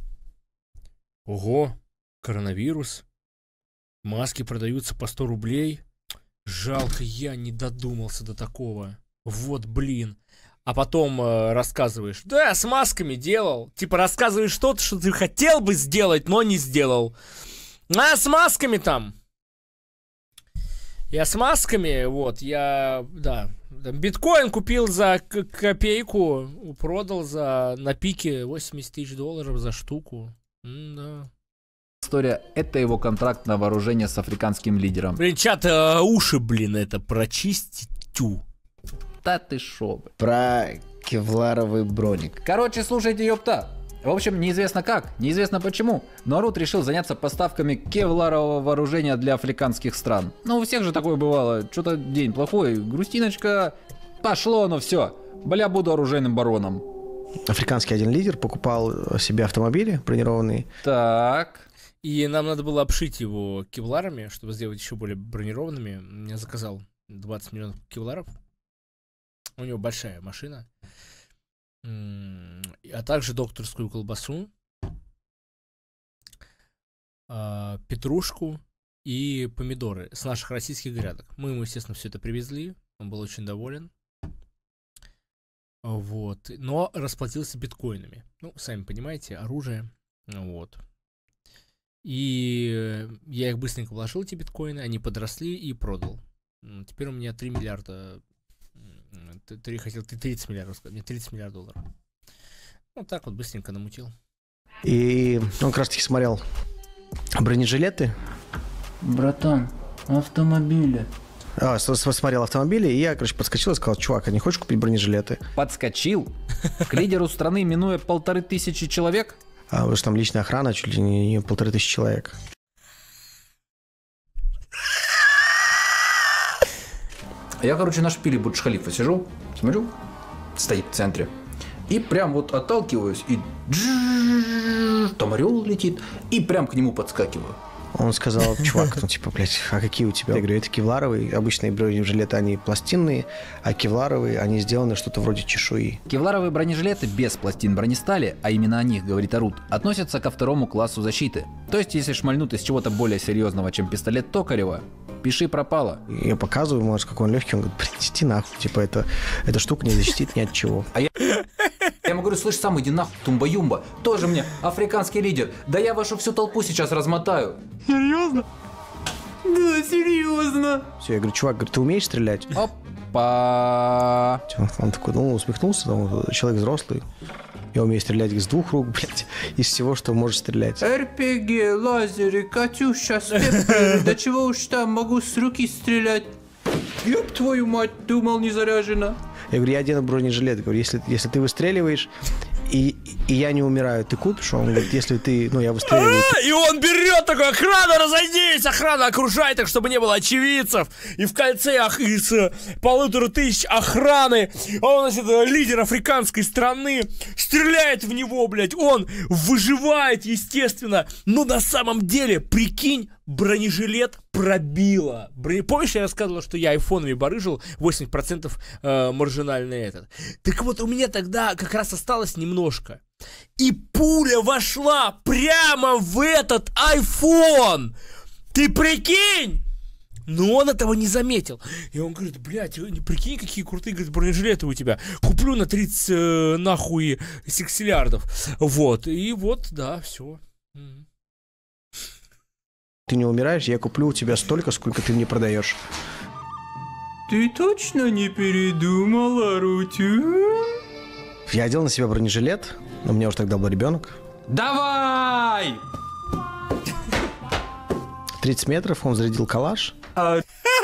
Ого, коронавирус. Маски продаются по сто рублей. Жалко, я не додумался до такого. Вот, блин. а потом э, рассказываешь, да, с масками делал. Типа рассказываешь что-то, что ты хотел бы сделать, но не сделал. А с масками там. Я с масками, вот, я, да, биткоин купил за к- копейку, продал за, на пике восемьдесят тысяч долларов за штуку. М-да. История — это его контракт на вооружение с африканским лидером. Блин, чат, а, уши, блин, это прочистить. Тю. Да ты шо, блин. Про кевларовый броник. Короче, слушайте, ёпта. В общем, неизвестно как, неизвестно почему, но Арут решил заняться поставками кевларового вооружения для африканских стран. Ну, у всех же такое бывало. Что-то день плохой, грустиночка, пошло оно все. Бля, буду оружейным бароном. Африканский один лидер покупал себе автомобили бронированные. Так. И нам надо было обшить его кевларами, чтобы сделать еще более бронированными. Я заказал двадцать миллионов кевларов. У него большая машина. А также докторскую колбасу, петрушку и помидоры с наших российских грядок. Мы ему, естественно, все это привезли. Он был очень доволен. Вот. Но расплатился биткоинами. Ну, сами понимаете, оружие. Вот. И я их быстренько вложил, эти биткоины. Они подросли и продал. Теперь у меня три миллиарда. Ты хотел ты тридцать миллиардов сказать. Мне тридцать миллиардов долларов. Вот так вот быстренько намутил. И он как раз таки смотрел бронежилеты. Братан, автомобили. А, смотрел автомобили, и я, короче, подскочил и сказал: чувак, а не хочешь купить бронежилеты? Подскочил? К лидеру страны, минуя полторы тысячи человек? А, потому что там личная охрана, чуть ли не полторы тысячи человек. Я, короче, на шпиле Бурдж-Халифа сижу, смотрю, стоит в центре. И прям вот отталкиваюсь, и там орел летит, и прям к нему подскакиваю. Он сказал: чувак, ну типа, блядь, а какие у тебя? Я говорю: это кевларовые, обычные бронежилеты, они пластинные, а кевларовые, они сделаны что-то вроде чешуи. Кевларовые бронежилеты без пластин бронестали, а именно о них говорит Арут, относятся ко второму классу защиты. То есть, если шмальнут из чего-то более серьезного, чем пистолет Токарева, пиши пропало. Я показываю, может, какой он легкий, он говорит: блядь, иди нахуй, типа, это, эта штука не защитит ни от чего. А я... Я ему говорю: слышь, сам иди нахуй, тумба-юмба, тоже мне африканский лидер, да я вашу всю толпу сейчас размотаю. Серьезно? Да, серьезно. Все, я говорю: чувак, говорю, ты умеешь стрелять? Опа. Он такой, ну, усмехнулся, там, человек взрослый. Я умею стрелять с двух рук, блядь, из всего, что может стрелять. эр пи джи, лазеры, катюша, степперы, до чего уж там могу с руки стрелять. Ёб твою мать, думал, не заряжено. Я говорю: я одену бронежилет. Говорю: если, если ты выстреливаешь, и, и я не умираю, ты купишь? Он говорит: если ты, ну, я выстреливаю... И он берет такой: охрана, разойдись! Охрана окружает так, чтобы не было очевидцев. И в кольце ах, из э, полутора тысяч охраны. А он, значит, лидер африканской страны. Стреляет в него, блядь. Он выживает, естественно. Но на самом деле, прикинь, бронежилет пробило. Броне... Помнишь, я рассказывал, что я айфонами барыжил, восемьдесят процентов э, маржинальный этот. Так вот, у меня тогда как раз осталось немножко. И пуля вошла прямо в этот айфон. Ты прикинь? Но он этого не заметил. И он говорит: блядь, прикинь, какие крутые, говорит, бронежилеты у тебя. Куплю на тридцать э, нахуй сексиллиардов. Вот. И вот, да, все. Ты не умираешь, я куплю у тебя столько, сколько ты мне продаешь. Ты точно не передумал, Арутю? Я одел на себя бронежилет, но у меня уже тогда был ребенок. Давай! тридцать метров, он зарядил калаш. А...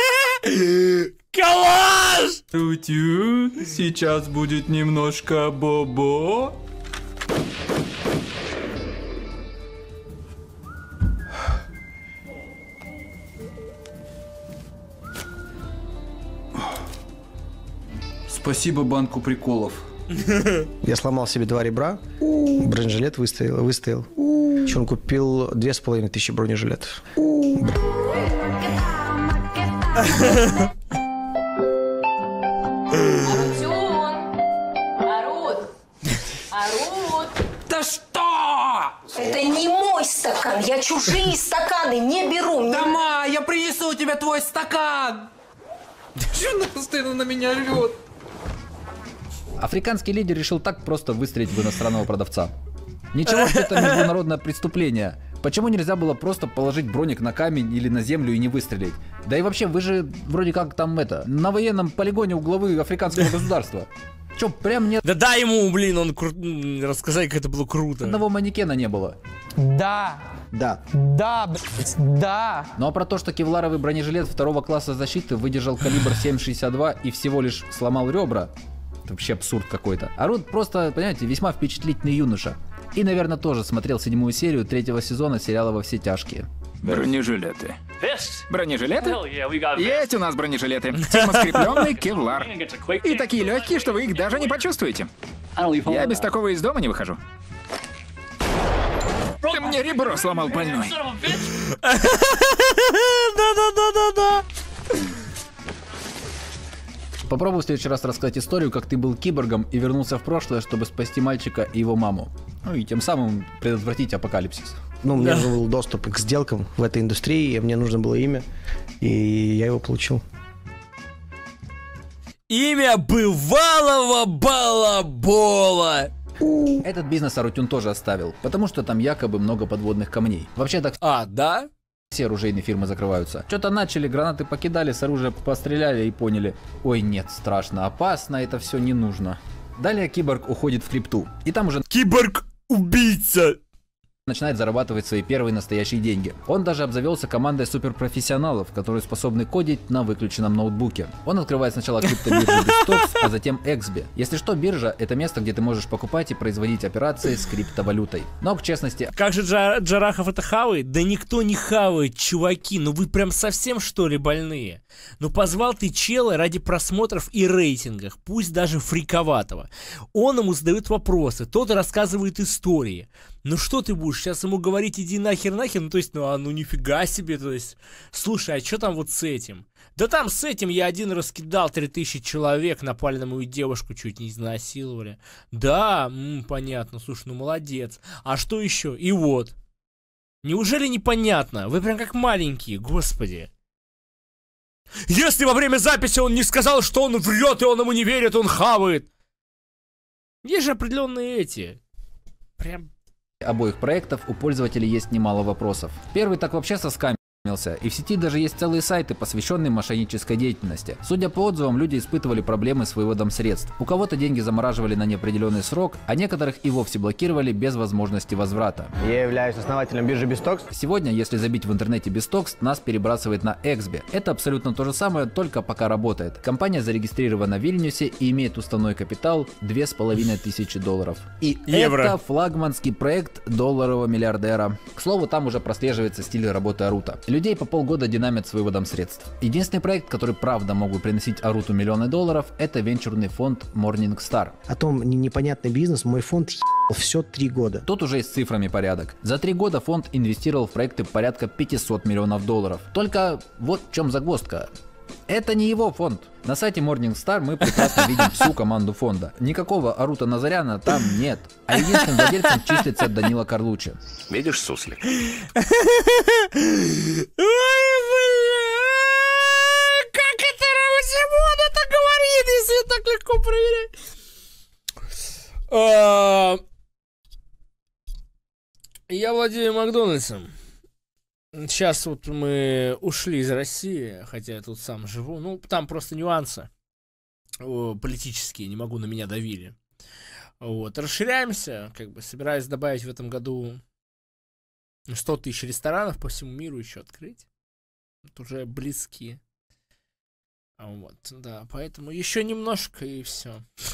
Калаш! Арутю, сейчас будет немножко бобо. Спасибо банку приколов. Я сломал себе два ребра, бронежилет выстоял, выстоял. Еще он купил две с половиной тысячи бронежилетов. Арутюн! Арут! Арут! Да что? Это не мой стакан, я чужие стаканы не беру. Дома, я принесу тебе твой стакан. Что она постоянно на меня рвет? Африканский лидер решил так просто выстрелить в иностранного продавца. Ничего, что это международное преступление. Почему нельзя было просто положить броник на камень или на землю и не выстрелить? Да и вообще, вы же вроде как там это, на военном полигоне у главы африканского государства. Чё, прям нет? Да дай ему, блин, он кру... рассказать, как это было круто. Одного манекена не было. Да. Да. Да, блядь, да. Ну а про то, что кевларовый бронежилет второго класса защиты выдержал калибр семь шестьдесят два и всего лишь сломал ребра, это вообще абсурд какой-то. Арут просто, понимаете, весьма впечатлительный юноша. И, наверное, тоже смотрел седьмую серию третьего сезона сериала «Во все тяжкие». Бронежилеты. Бронежилеты? Есть у нас бронежилеты. Термоскрепленный кевлар. И такие легкие, что вы их даже не почувствуете. Я без такого из дома не выхожу. Ты мне ребро сломал больной. Да-да-да-да-да. Попробуй в следующий раз рассказать историю, как ты был киборгом и вернулся в прошлое, чтобы спасти мальчика и его маму. Ну и тем самым предотвратить апокалипсис. Ну, у меня же был доступ к сделкам в этой индустрии, и мне нужно было имя, и я его получил. Имя бывалого балабола. Этот бизнес Арутюн тоже оставил, потому что там якобы много подводных камней. Вообще так... А, да? Все оружейные фирмы закрываются. Что-то начали, гранаты покидали, с оружия постреляли и поняли: ой, нет, страшно, опасно, это все не нужно. Далее киборг уходит в крипту. И там уже... Киборг-убийца! Начинает зарабатывать свои первые настоящие деньги. Он даже обзавелся командой суперпрофессионалов, которые способны кодить на выключенном ноутбуке. Он открывает сначала криптобиржу BizTalks, а затем Эксби. Если что, биржа — это место, где ты можешь покупать и производить операции с криптовалютой. Но, к честности... Как же Джар- Джарахов это хавает? Да никто не хавает, чуваки. Ну вы прям совсем, что ли, больные? Ну позвал ты чела ради просмотров и рейтингов, пусть даже фриковатого. Он ему задает вопросы, тот рассказывает истории. Ну что ты будешь сейчас ему говорить, иди нахер нахер? Ну то есть, ну а ну нифига себе, то есть, слушай, а что там вот с этим? Да там с этим я один раз кидал три тысячи человек, напали на мою девушку, чуть не изнасиловали. Да, м, понятно, слушай, ну молодец. А что еще? И вот. Неужели непонятно? Вы прям как маленькие, господи. Если во время записи он не сказал, что он врет и он ему не верит, он хавает. Есть же определенные эти. Прям... обоих проектов у пользователей есть немало вопросов. Первый так вообще соскамился, и в сети даже есть целые сайты, посвященные мошеннической деятельности. Судя по отзывам, люди испытывали проблемы с выводом средств. У кого-то деньги замораживали на неопределенный срок, а некоторых и вовсе блокировали без возможности возврата. Я являюсь основателем биржи BizTalks. Сегодня, если забить в интернете BizTalks, нас перебрасывает на Эксби. Это абсолютно то же самое, только пока работает. Компания зарегистрирована в Вильнюсе и имеет уставной капитал две с половиной тысячи долларов. И евро. Это флагманский проект долларового миллиардера. К слову, там уже прослеживается стиль работы Арута. Людей по полгода динамят с выводом средств. Единственный проект, который правда мог бы приносить Аруту миллионы долларов, это венчурный фонд Morningstar. О том непонятный бизнес мой фонд ебал все три года. Тут уже и с цифрами порядок. За три года фонд инвестировал в проекты порядка пятьсот миллионов долларов. Только вот в чем загвоздка. Это не его фонд. На сайте Morningstar мы прекрасно видим всю команду фонда. Никакого Арута Назаряна там нет. А единственным владельцем числится Данила Карлуччи. Видишь, суслик? Ой, бля! Как это Рамсимон это говорит, если так легко проверять? Я владею Макдональдсом. Сейчас вот мы ушли из России, хотя я тут сам живу. Ну, там просто нюансы о, политические, не могу, на меня давили. Вот, расширяемся, как бы собираюсь добавить в этом году сто тысяч ресторанов по всему миру еще открыть. Это уже близкие. Вот, да, поэтому еще немножко и все.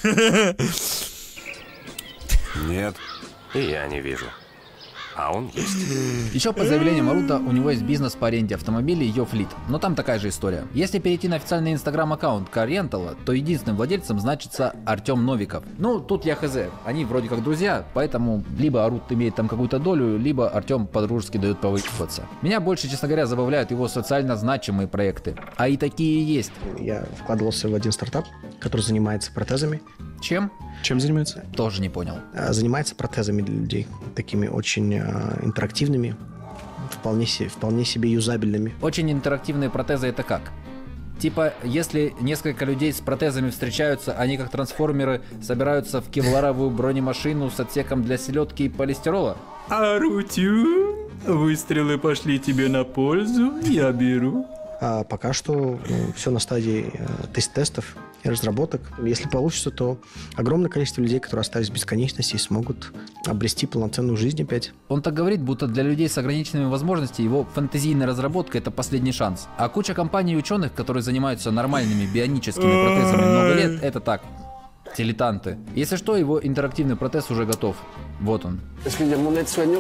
Нет, и я не вижу. А он есть. Еще по заявлениям Арута, у него есть бизнес по аренде автомобилей YoFleet, но там такая же история. Если перейти на официальный инстаграм-аккаунт CarRental, то единственным владельцем значится Артем Новиков. Ну, тут я хз, они вроде как друзья, поэтому либо Арут имеет там какую-то долю, либо Артем по-дружески дает повыкупаться. Меня больше, честно говоря, забавляют его социально значимые проекты. А и такие есть. Я вкладывался в один стартап, который занимается протезами. Чем? Чем занимается? Тоже не понял. Занимается протезами для людей, такими очень э, интерактивными, вполне себе, вполне себе юзабельными. Очень интерактивные протезы — это как? Типа, если несколько людей с протезами встречаются, они как трансформеры собираются в кевларовую бронемашину с отсеком для селедки и полистирола? Арутю, выстрелы пошли тебе на пользу, я беру. А пока что ну, все на стадии э, тест-тестов и разработок. Если получится, то огромное количество людей, которые остались в бесконечности, смогут обрести полноценную жизнь опять. Он так говорит, будто для людей с ограниченными возможностями его фэнтезийная разработка — это последний шанс. А куча компаний и ученых, которые занимаются нормальными бионическими протезами много лет, это так, дилетанты. Если что, его интерактивный протез уже готов. Вот он. Ну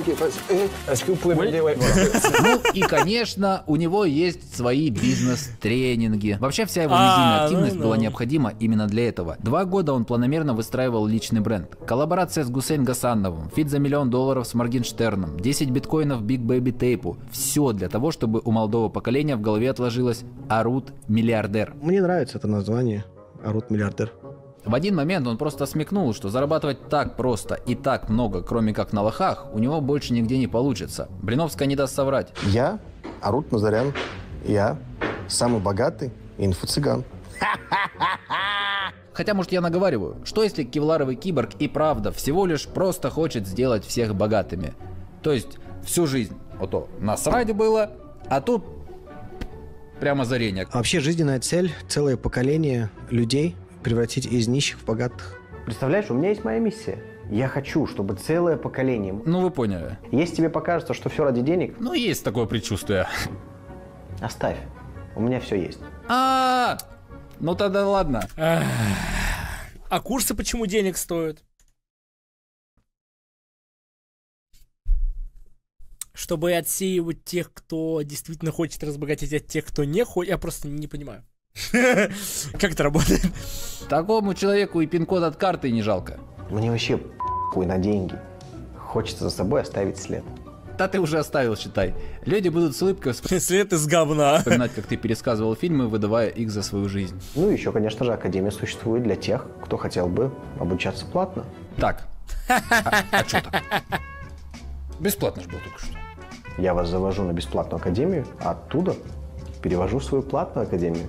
и, конечно, у него есть свои бизнес-тренинги. Вообще вся его медийная активность была необходима именно для этого. Два года он планомерно выстраивал личный бренд. Коллаборация с Гусейн Гасановым, фит за миллион долларов с Моргенштерном, десять биткоинов Big Baby Tape. Все для того, чтобы у молодого поколения в голове отложилось Арут миллиардер. Мне нравится это название Арут миллиардер. В один момент он просто смекнул, что зарабатывать так просто и так много, кроме как на лохах, у него больше нигде не получится. Блиновская не даст соврать. Я Арут Назарян. Я самый богатый инфо-цыган. Хотя, может, я наговариваю. Что если кевларовый киборг и правда всего лишь просто хочет сделать всех богатыми? То есть всю жизнь вот то насрать было, а тут прямо озарение. Вообще жизненная цель, целое поколение людей превратить из нищих в богатых. Представляешь, у меня есть моя миссия. Я хочу, чтобы целое поколение... Ну, вы поняли. Если тебе покажется, что все ради денег... Ну, есть такое предчувствие. Оставь. У меня все есть. А, ну тогда ладно. А курсы почему денег стоят? Чтобы отсеивать тех, кто действительно хочет разбогатеть, от тех, кто не хочет. Я просто не понимаю. Как это работает? Такому человеку и пин-код от карты не жалко. Мне вообще хуй на деньги. Хочется за собой оставить след. Да ты уже оставил, считай. Люди будут с улыбкой след из говна вспоминать, как ты пересказывал фильмы, выдавая их за свою жизнь. Ну и еще, конечно же, Академия существует для тех, кто хотел бы обучаться платно. Так, а, а что так? Бесплатно же был только что. Я вас завожу на бесплатную академию, а оттуда перевожу в свою платную академию.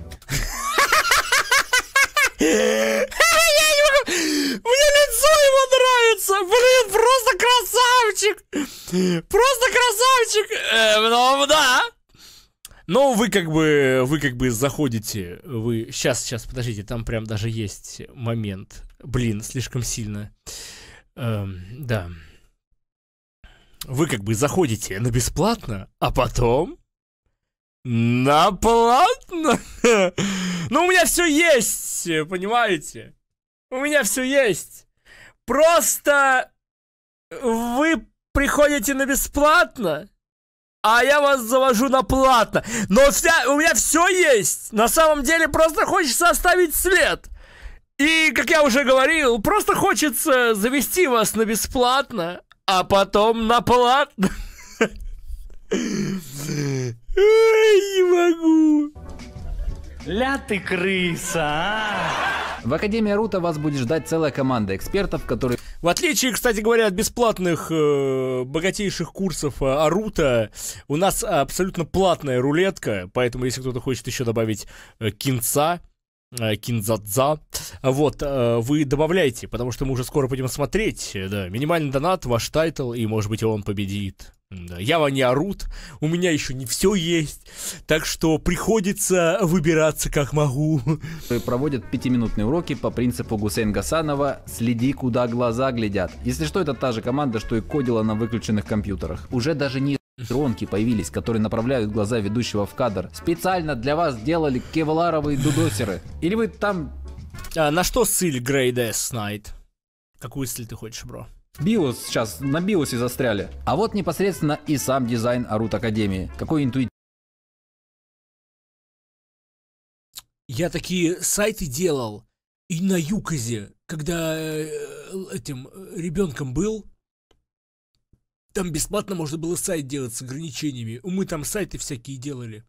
Я не могу! Мне лицо его нравится! Блин, просто красавчик! Просто красавчик! Э, ну, да! Но вы как бы, вы как бы заходите, вы... Сейчас, сейчас, подождите, там прям даже есть момент. Блин, слишком сильно. Эм, да. Вы как бы заходите на бесплатно, а потом... На платно? Ну, у меня все есть, понимаете? У меня все есть. Просто вы приходите на бесплатно, а я вас завожу на платно. Но вся, у меня все есть. На самом деле просто хочется оставить след. И, как я уже говорил, просто хочется завести вас на бесплатно, а потом на платно. Ой, не могу. Ля ты крыса, а! В Академии Арута вас будет ждать целая команда экспертов, которые... В отличие, кстати говоря, от бесплатных э, богатейших курсов э, Арута, у нас абсолютно платная рулетка, поэтому если кто-то хочет еще добавить э, кинца, э, кинзадза, вот, э, вы добавляйте, потому что мы уже скоро пойдем смотреть, э, да, минимальный донат, ваш тайтл, и, может быть, он победит. Да, Ява не Арут, у меня еще не все есть, так что приходится выбираться как могу. Проводят пятиминутные уроки по принципу Гусейн Гасанова «Следи, куда глаза глядят». Если что, это та же команда, что и кодила на выключенных компьютерах. Уже даже не дронки появились, которые направляют глаза ведущего в кадр. Специально для вас делали кевларовые дудосеры. Или вы там... А, на что ссыль Грейд Эс Найт? Какую ссыль ты хочешь, бро? Биос сейчас, на биосе застряли. А вот непосредственно и сам дизайн Арут Академии. Какой интуитивный. Я такие сайты делал и на Юказе, когда э, этим ребенком был. Там бесплатно можно было сайт делать с ограничениями. Мы там сайты всякие делали.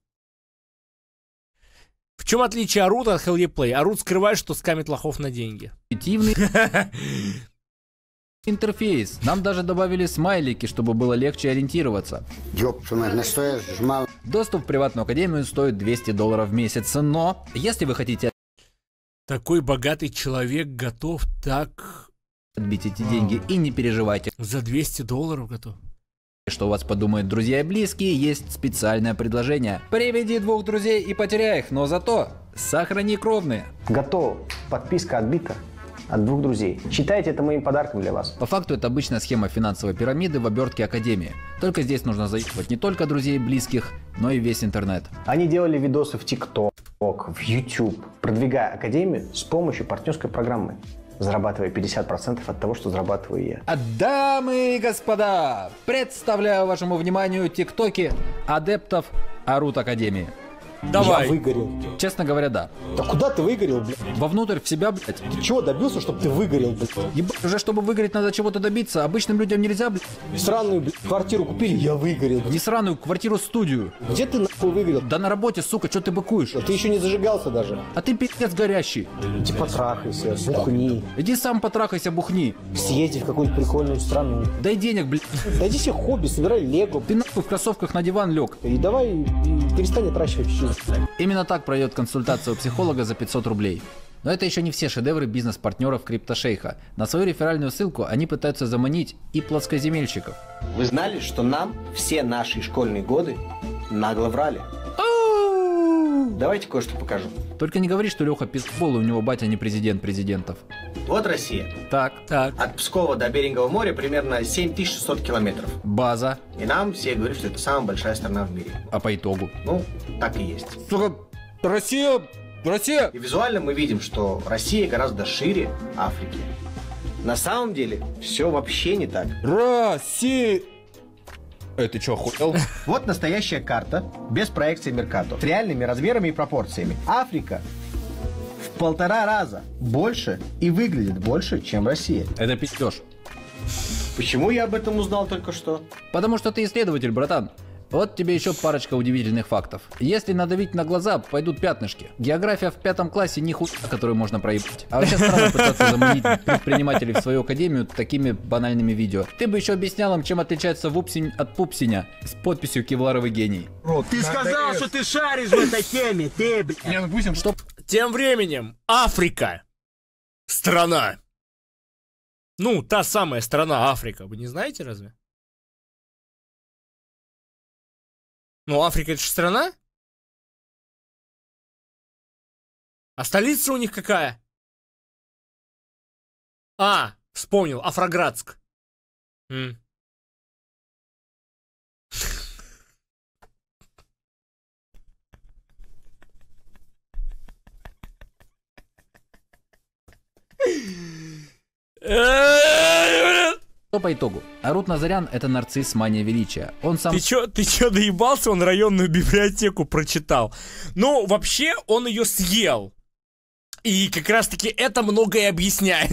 В чем отличие Арута от Hell Yeah Play? Арут скрывает, что скамит лохов на деньги. Интуитивный. интерфейс. Нам даже добавили смайлики, чтобы было легче ориентироваться. На что я жмал? Доступ в приватную академию стоит двести долларов в месяц, но если вы хотите... Такой богатый человек готов так... отбить эти деньги, и не переживайте. За двести долларов готов? Что у вас подумают друзья и близкие, есть специальное предложение. Приведи двух друзей и потеряй их, но зато сохрани кровные. Готово. Подписка отбита от двух друзей. Считайте это моим подарком для вас. По факту это обычная схема финансовой пирамиды в обертке академии. Только здесь нужно заебать не только друзей и близких, но и весь интернет. Они делали видосы в ТикТок, в YouTube, продвигая академию с помощью партнерской программы, зарабатывая пятьдесят процентов от того, что зарабатываю я. А дамы и господа, представляю вашему вниманию тиктоки адептов Арут Академии. Давай. Я выгорел. Честно говоря, да. Да куда ты выгорел, блядь? Вовнутрь в себя, блядь. Ты чего добился, чтобы ты выгорел, блядь? Ебать, уже чтобы выгореть, надо чего-то добиться. Обычным людям нельзя, блядь. Сраную, блядь, квартиру купили, я выгорел. Не сраную квартиру-студию. Где ты нахуй выгорел? Да на работе, сука, что ты быкуешь? А ты еще не зажигался даже. А ты пиздец горящий. Иди потрахайся, бухни. Иди сам потрахайся, бухни. Съезди в какую-нибудь прикольную страну. Дай денег, блядь. Дайди себе хобби, собирай лего. Ты нахуй в кроссовках на диван лег. И давай и перестань отращивать чуть-чуть. Именно так пройдет консультация у психолога за пятьсот рублей. Но это еще не все шедевры бизнес-партнеров криптошейха. На свою реферальную ссылку они пытаются заманить и плоскоземельщиков. Вы знали, что нам все наши школьные годы нагло врали? Давайте кое-что покажу. Только не говори, что Леха пиздбол, и у него батя не президент президентов. Вот Россия. Так, так. От Пскова до Берингового моря примерно семь тысяч шестьсот километров. База. И нам все говорят, что это самая большая страна в мире. А по итогу? Ну, так и есть. Сука, Россия, Россия. И визуально мы видим, что Россия гораздо шире Африки. На самом деле, все вообще не так. Россия. Эй, ты чё, охуел? Вот настоящая карта, без проекции Меркатор, с реальными размерами и пропорциями. Африка в полтора раза больше и выглядит больше, чем Россия. Это пиздёж. Почему я об этом узнал только что? Потому что ты исследователь, братан. Вот тебе еще парочка удивительных фактов. Если надавить на глаза, пойдут пятнышки. География в пятом классе не хуйня, которую можно проебать. А вообще странно пытаться заманить предпринимателей в свою академию такими банальными видео. Ты бы еще объяснял им, чем отличается вупсень от пупсеня с подписью «Кевларовый гений». Ты сказал, что ты шаришь в этой теме, ты, блядь. Что? Тем временем Африка. Страна. Ну, та самая страна Африка. Вы не знаете разве? Ну, Африка это же страна? А столица у них какая? А, вспомнил, Афроградск. М. Что по итогу? Арут Назарян — это нарцисс, мания величия. Он сам... Ты чё, ты чё доебался? Он районную библиотеку прочитал. Ну, вообще, он ее съел. И как раз-таки это многое объясняет.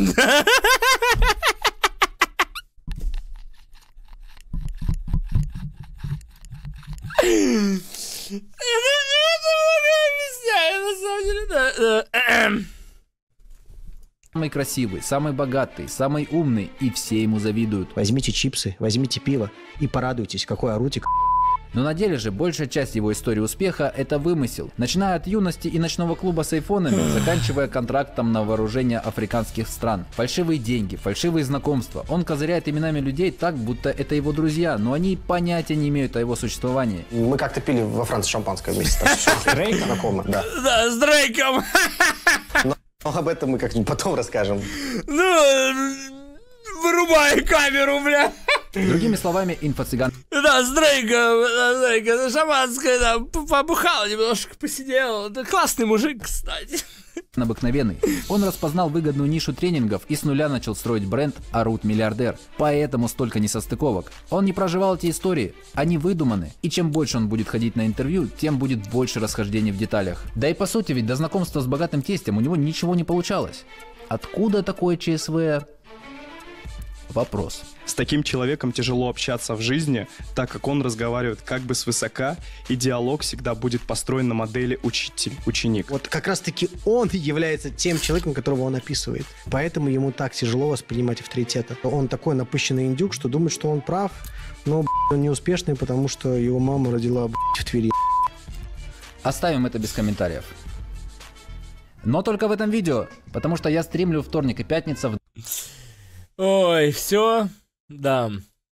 Это многое объясняет, на самом деле, да. Самый красивый, самый богатый, самый умный, и все ему завидуют. Возьмите чипсы, возьмите пиво и порадуйтесь, какой Арутик. Но на деле же большая часть его истории успеха – это вымысел. Начиная от юности и ночного клуба с айфонами, заканчивая контрактом на вооружение африканских стран. Фальшивые деньги, фальшивые знакомства. Он козыряет именами людей так, будто это его друзья, но они понятия не имеют о его существовании. Мы как-то пили во Франции шампанское вместе с Дрейком, знакомы, да. Да, с Дрейком. Но об этом мы как-нибудь потом расскажем. Ну, вырубай камеру, бля. Другими словами, инфо-цыган. Да, с Дрейком, да, с Дрейком, шампанское, да, побухал немножко, посидел. Да, классный мужик, кстати. Обыкновенный. Он распознал выгодную нишу тренингов и с нуля начал строить бренд Арут Миллиардер. Поэтому столько несостыковок. Он не проживал эти истории, они выдуманы. И чем больше он будет ходить на интервью, тем будет больше расхождений в деталях. Да и по сути, ведь до знакомства с богатым тестем у него ничего не получалось. Откуда такое ЧСВ? Вопрос. С таким человеком тяжело общаться в жизни, так как он разговаривает как бы свысока, и диалог всегда будет построен на модели учитель-ученик. Вот как раз-таки он является тем человеком, которого он описывает. Поэтому ему так тяжело воспринимать авторитета. Он такой напыщенный индюк, что думает, что он прав, но б***ь, он неуспешный, потому что его мама родила б***ь, в Твери. Оставим это без комментариев. Но только в этом видео, потому что я стримлю вторник и пятница в... Ой, все, да.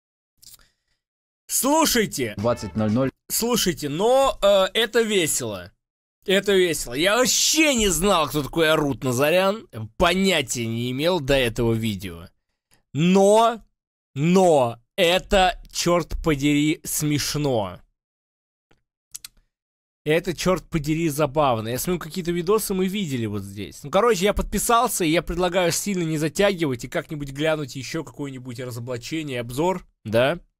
Слушайте. двадцать ноль ноль. Слушайте, но э, это весело. Это весело. Я вообще не знал, кто такой Арут Назарян. Понятия не имел до этого видео. Но, но, это, черт подери, смешно. Это, черт подери, забавно. Я смотрю, какие-то видосы мы видели вот здесь. Ну, короче, я подписался, и я предлагаю сильно не затягивать и как-нибудь глянуть еще какое-нибудь разоблачение, обзор, да?